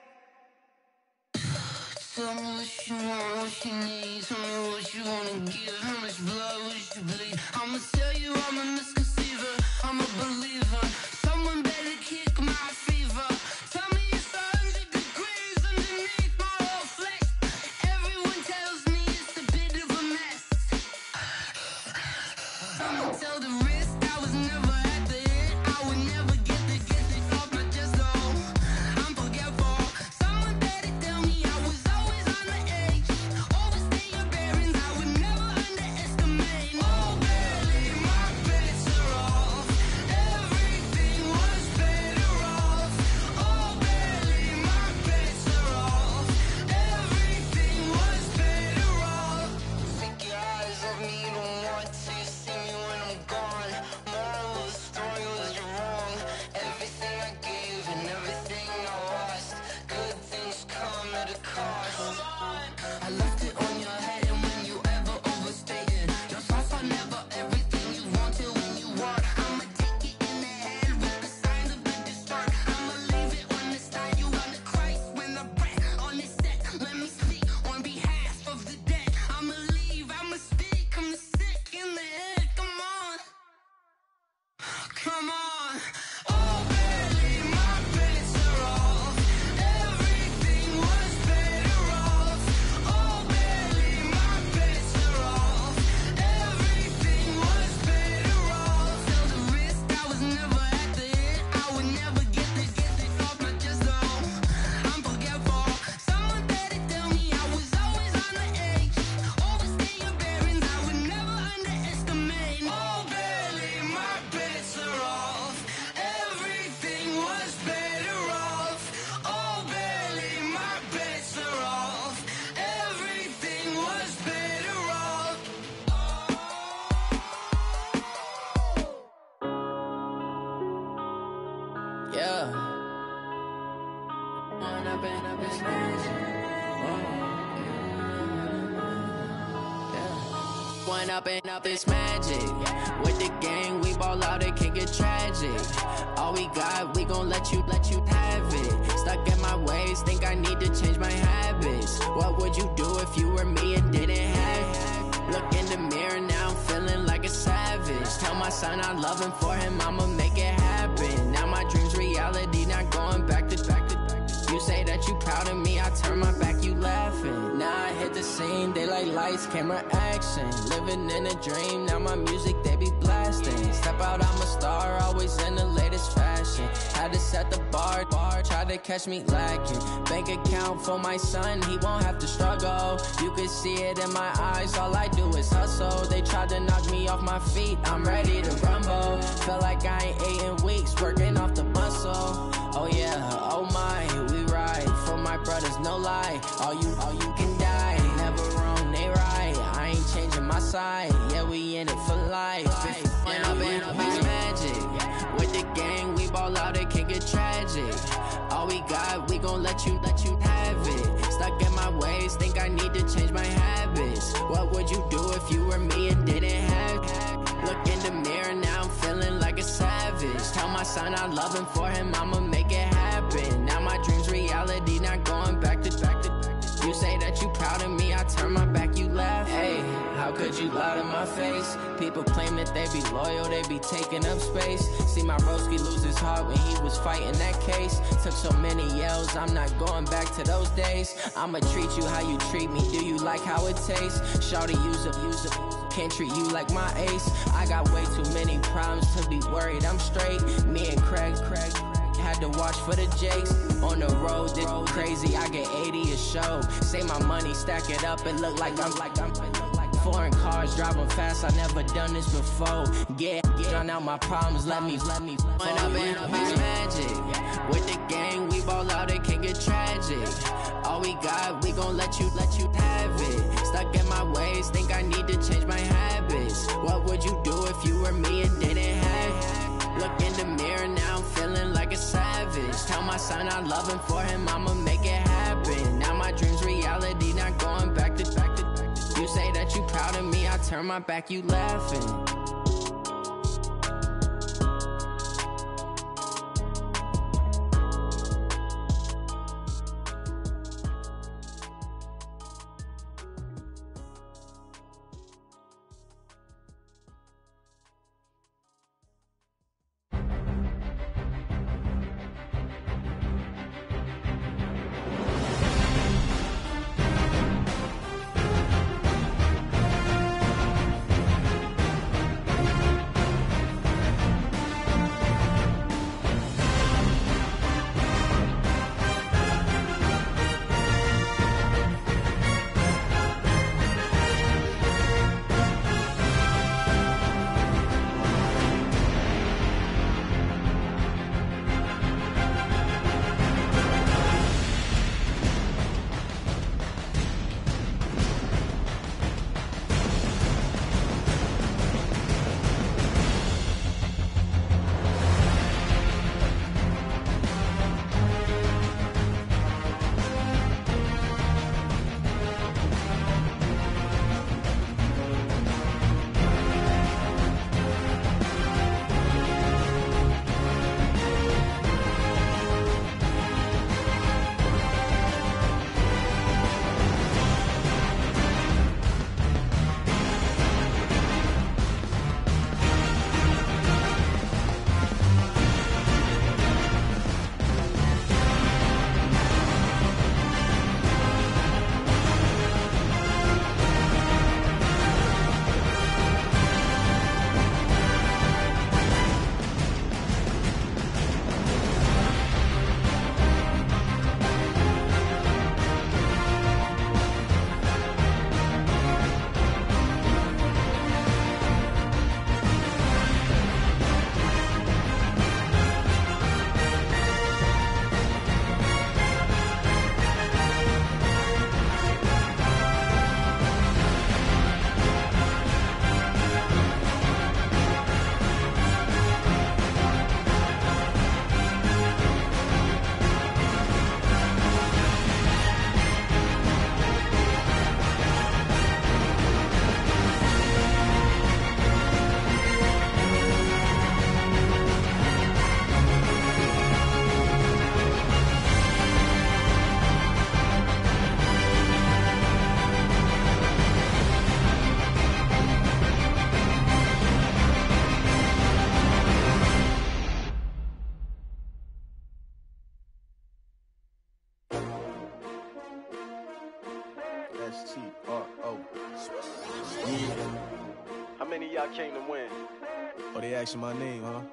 Tell me what you want, what you need. Tell me what you wanna give. How much blood would you bleed? I'ma tell you I'm a misconceiver. I'm a believer. Someone better kick my fever. Tell me it's 100 degrees underneath my whole flesh. Everyone tells me it's a bit of a mess. I'ma tell the risk I was never at the end. I would never get the off my chest though. I'm forgetful. Someone better tell me I was always on the edge. Overstay your bearings, I would never underestimate. Oh, barely my bets are off. Everything was better off. Oh, barely my bets are off. Everything was better off. Take your eyes off me, don't want to see me when I'm gone. Moral of the story was you're wrong. Everything I gave and everything I lost. Good things come at a cost. I left it on your head, and when you ever overstay it, your thoughts are never everything you want till when you want. I'ma take it in the head with the signs of a distort. I'ma leave it on the side. You on the Christ when the breath on this set. Let me speak on behalf of the dead. I'ma leave, I'ma speak. I'm the sick in the head. Come on, come on. Oh, barely my bets are off. Everything was better off. Oh, barely my bets are off. Everything was better off. Tell the risk I was never at the end. I would never get the off my chest though. I'm forgetful. Someone better tell me I was always on the edge. Overstay your bearings, I would never underestimate. Oh, barely my bets are off. Everything was better off. Oh, barely my bets are off. Everything was better off. Yeah. When I've been When up this magic. With the gang, we ball out, it can get tragic. All we got, we gon' let you have it. Stuck in my ways, think I need to change my habits. What would you do if you were me and didn't have it? Look in the mirror, now I'm feeling like a savage. Tell my son I love him, for him I'ma make it happen. Now my dream's reality, not going back to. You say that you proud of me, I turn my back, you laughing. Now I hit the scene, daylight lights, camera action. Living in a dream, now my music, they be blasting. Step out, I'm a star, always in the latest fashion. Had to set the bar, try to catch me lacking. Bank account for my son, he won't have to struggle. You can see it in my eyes, all I do is hustle. They tried to knock me off my feet, I'm ready to rumble. Felt like I ain't ate in weeks, working off the muscle. Oh yeah, oh my, we ride for my brothers, no lie. All you can die, never wrong, they right. I ain't changing my side, yeah, we in it for life. And I've been magic. With the gang, we ball out, it can get tragic. All we got, we gon' let you have it. Stuck in my ways, think I need to change my habits. What would you do if you were me and didn't have it? Look in the mirror, now I'm feeling like a savage. Tell my son I love him, for him I'ma make it happen. Now my dream's reality, not going back to. You say that you proud of me, I turn my back, you laugh. Hey, how could you lie to my face? People claim that they be loyal, they be taking up space. See my broski lose his heart when he was fighting that case. Took so many yells, I'm not going back to those days. I'ma treat you how you treat me, do you like how it tastes? Shawty, use up, can't treat you like my ace. I got way too many problems to be worried, I'm straight. Me and Craig had to watch for the Jakes. On the road, this crazy, I get 80 a show. Say my money, stack it up, it look like I'm foreign cars, driving fast, I never done this before. Get on out my problems, let me When I've been magic. With the gang, we ball out, it can get tragic. All we got, we gon' let you have it. Stuck in my ways, think I need to change my habits. What would you do if you were me and didn't have it? Look in the mirror, now I'm feeling like a savage. Tell my son I love him, for him I'ma make it happen. Now my dream's reality, not going back to. You say that you proud of me, I turn my back, you laughing. S-T-R-O. How many of y'all came to win? Oh, they asking my name, huh? You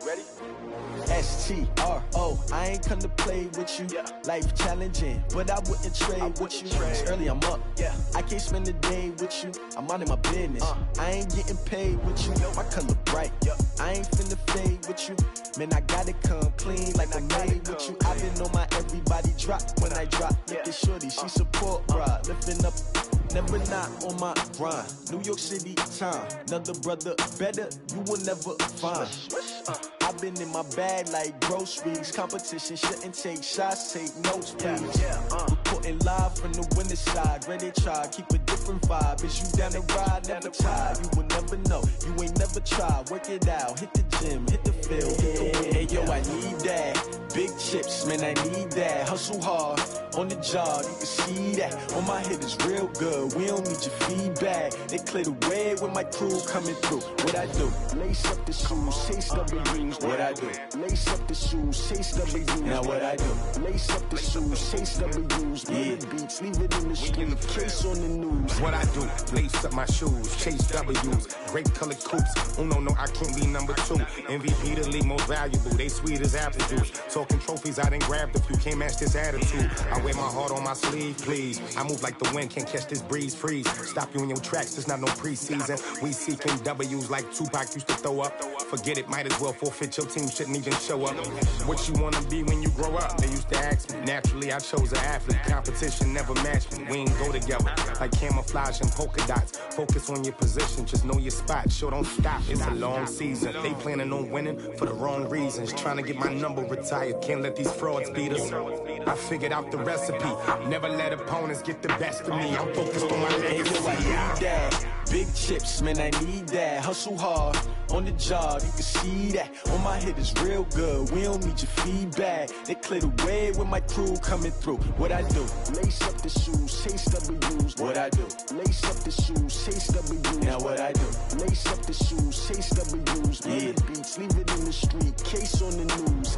STRO, I ain't come to play with you. Life challenging, but I wouldn't trade with you. It's early, I'm up. I can't spend the day with you. I'm minding my business. I ain't getting paid with you. My color bright. I ain't finna fade with you. Man, I gotta come clean like I'm made with you. I've been on my everybody drop when I drop. Look at shorty, she support rod. Lifting up, never not on my grind. New York City time, another brother better, you will never find. I've been in my bag like groceries. Competition shouldn't take shots, take notes, please. Reporting live from the winter side. Ready to try, keep a different vibe. Is you down the ride, never tired. You will never know, you ain't never tried. Work it out, hit the gym, hit the field. Hey yo, I need that. Big chips, man, I need that. Hustle hard, on the job, you can see that. On my head is real good, we don't need your feedback. They clear the way with my crew coming through. What I do? Lace up the shoes, chase W's. What I do? Lace up the shoes, chase W's. Now what I do? Lace up the shoes, chase W's. Yeah, beats, leave it in the street, case on the news. What I do? Lace up my shoes, chase W's. Grape colored coops. Uno, no, I can't be number 2. MVP the league most valuable. They sweet as apple juice. Talking trophies, I done grabbed a few. Can't match this attitude. I wear my heart on my sleeve, please. I move like the wind, can't catch this breeze, freeze. Stop you in your tracks, there's not no preseason. We seeking W's like Tupac used to throw up. Forget it, might as well forfeit, your team shouldn't even show up. What you wanna be when you grow up? They used to ask me. Naturally, I chose an athlete. Competition never matched me. We ain't go together. Like camouflage and polka dots. Focus on your position, just know your spot. Sure, don't stop, it's a long season. They planning on winning for the wrong reasons. Trying to get my number retired, can't let these frauds beat us. I figured out the recipe. Never let opponents get the best of me. I'm focused on my legacy. I need that. Big chips, man, I need that. Hustle hard, on the job, you can see that. On my head is real good, we don't need your feedback. They clear the way with my crew coming through. What I do? Lace up the shoes, chase W's. What I do? Lace up the shoes, chase W's. Now what I do? Lace up the shoes, chase W's. Yeah, beats, leave it in the street, case on the news.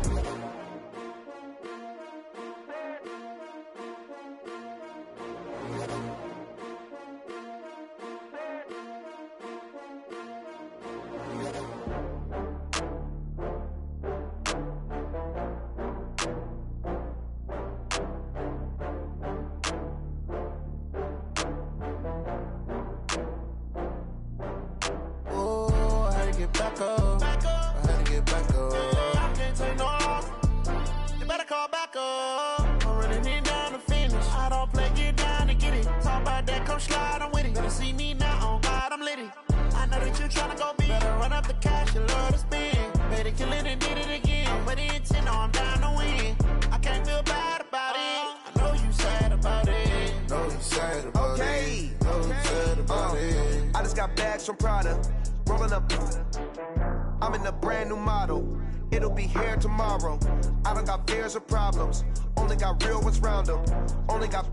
Back up. I had to get back up. I can't take no loss. You better call back up. I'm running it down to finish. I don't play, get down to get it. Talk about that, come slide, I'm with it. Better see me now, on God, I'm lit it. I know that you tryna go big. Better run up the cash, you love to spend. Better kill it and did it again. I'm with the intent, no, I'm down to win. I can't feel bad about it. I know you sad about it. Know you sad about it. Know you sad about it. I just got bags from Prada. Rolling up, I'm in a brand new model. It'll be here tomorrow. I don't got fears or problems. Only got real ones round them. Only got.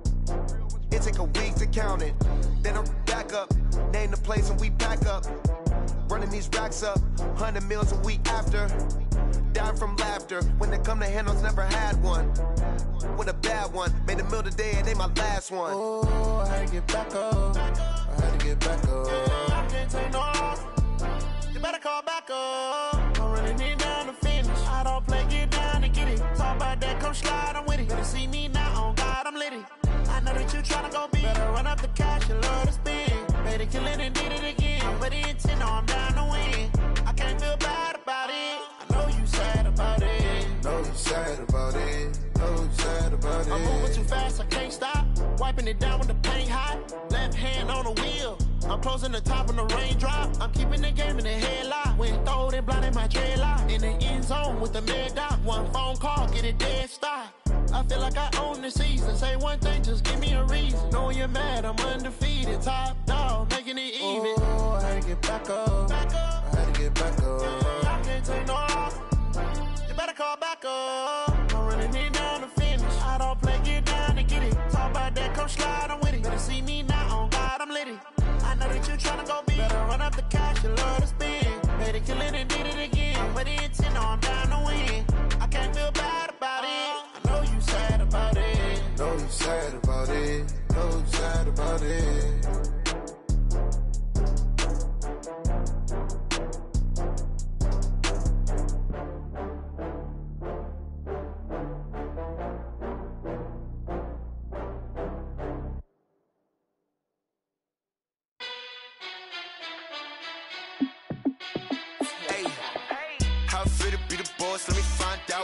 It take a week to count it. Then I'm back up. Name the place and we pack up. Running these racks up. 100 meals a week after. Dying from laughter. When they come to handles, never had one. With a bad one. Made a meal today and they my last one. Oh, I had to get back up. I had to get back up. I can't take no loss. You better call back up. I'm running it down to finish. I don't play, get down to get it. Talk about that, come slide, I'm with it. Better see me now, on God, I'm lit it. I know that you tryna go big. Better run up the cash, you love to spend. Better kill it and did it again. I'm with the intent, no, I'm down to win. I can't feel bad about it. I know you sad about it. Know you sad about it. Know you sad about it. I'm moving too fast, I can't stop. Wiping it down with the paint hot. Left hand on the wheel. I'm closing the top when the raindrop. I'm keeping the game in the headlock. When throwed and blinded my dreadlock. In the end zone with the mad dot. One phone call, get it dead stop. I feel like I own the season. Say one thing, just give me a reason. Knowing you're mad, I'm undefeated. Top dog, making it even. Oh, I had to get back up. I had to get back up. I can't take no loss. You better call back up. I'm running it down to finish. I don't play, get down to get it. Talk about that, come slide, I'm with it. Better see me now, on God, I'm lit it. I know that you tryna go big. Better run up the cash, you love to spend. Better kill it and did it again. I'm with the intent, no, I'm down to win. I can't feel bad about it. I know you sad about it. Know you sad about it. Know you sad about it.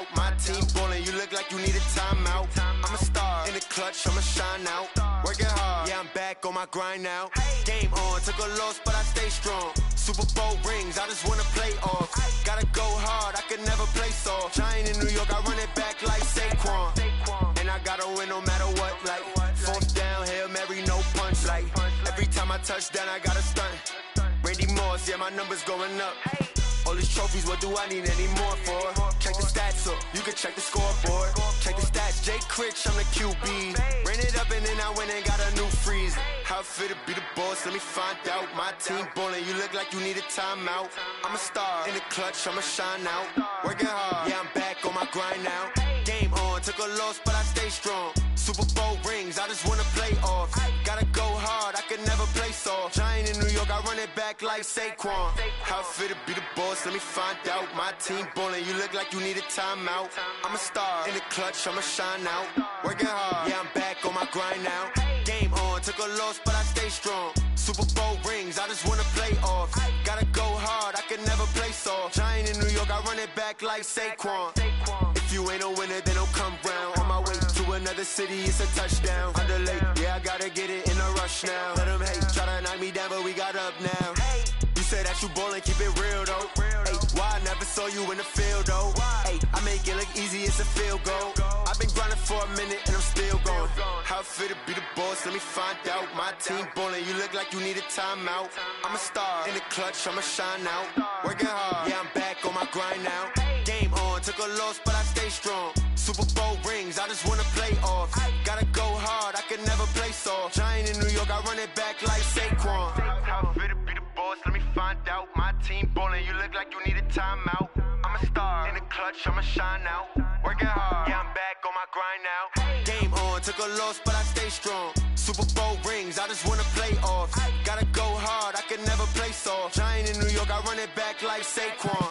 out. My team ballin', you look like you need a timeout. I'm a star in the clutch, I'ma shine out. Working hard, yeah, I'm back on my grind now. Game on, took a loss, but I stay strong. Super Bowl rings, I just wanna play off. Gotta go hard, I can never play soft. Giant in New York, I run it back like Saquon. And I gotta win no matter what, like fourth down, Hail Mary, no punch. Like every time I touch down, I gotta stunt. Randy Moss, yeah, my numbers going up. All these trophies, what do I need any more for? Check the stats up, you can check the scoreboard. Check the stats, Jay Critch, I'm the QB. Ran it up and then I went and got a new freeze. How it feel to be the boss, let me find out. My team ballin', you look like you need a timeout. I'm a star in the clutch, I'ma shine out. Working hard, yeah, I'm back on my grind now. Game on, took a loss, but I stay strong. Super Bowl rings, I just wanna play off. Gotta go hard, I can never play soft. Giant in New York, I run it back like Saquon. How it feel to be the boss, let me find out. My team ballin', you look like you need a timeout. I'm a star in the clutch, I'ma shine out. Working hard, yeah, I'm back on my grind now. Game on, took a loss, but I stay strong. Super Bowl rings, I just wanna play off. Gotta go hard, I can never play soft. Giant in New York, I run it back like Saquon. If you ain't a winner, then don't come round. On my way to another city, it's a touchdown. Underlay, yeah, I gotta get it in a rush now. Let them hate, try to knock me down, but we got up now. You said that you ballin', keep it real though. Hey, why I never saw you in the field though? Hey, I make it look easy, it's a field goal. I've been grinding for a minute and I'm still going. How it feel to be the boss, let me find out. My team ballin', you look like you need a timeout. I'm a star in the clutch, I'ma shine out. Working hard, yeah, I'm back on my grind now. Game on, took a loss, but I stay strong. Super Bowl rings, I just wanna play off. Gotta go hard, I can never play soft. Giant in New York, I run it back like Saquon. How it feel to be the boss, let me find out. My team ballin', you look like you need a timeout. I'm a star in the clutch, I'ma shine out. Working hard, yeah, I'm back on my grind now. Game on, took a loss, but I stay strong. Super Bowl rings, I just wanna play off. Gotta go hard, I can never play soft. Giant in New York, I run it back like Saquon.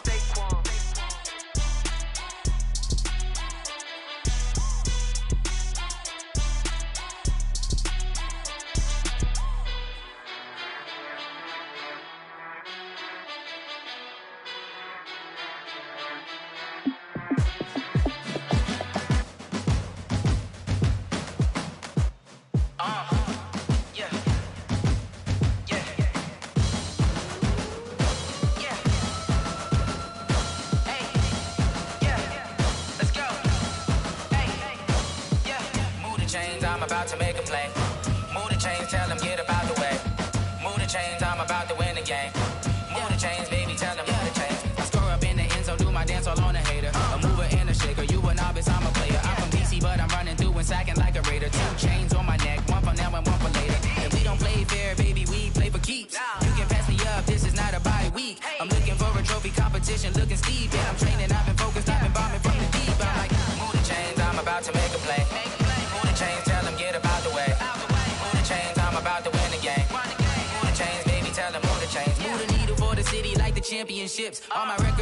I'm about to make a play. Move the chains, tell them get about the way. Move the chains, I'm about to win the game. Move the chains, baby, tell them move the chains. I score up in the end zone, do my dance all on a hater. A mover and a shaker, you a novice, I'm a player. I'm from DC, but I'm running through and sacking like a raider. 2 chains on my neck, one for now and one for later. And we don't play fair, baby, we play for keeps. You can pass me up, this is not a bye week. I'm looking for a trophy competition, looking steep. Yeah, I'm training, I've been focused, I've been bombing from the deep. I'm like, move the chains, I'm about to make a play. Move the chains, tell them get about the way. Move the chains, I'm about to win the game. Move the chains, baby, tell them move the chains. Move the needle for the city like the championships. All my records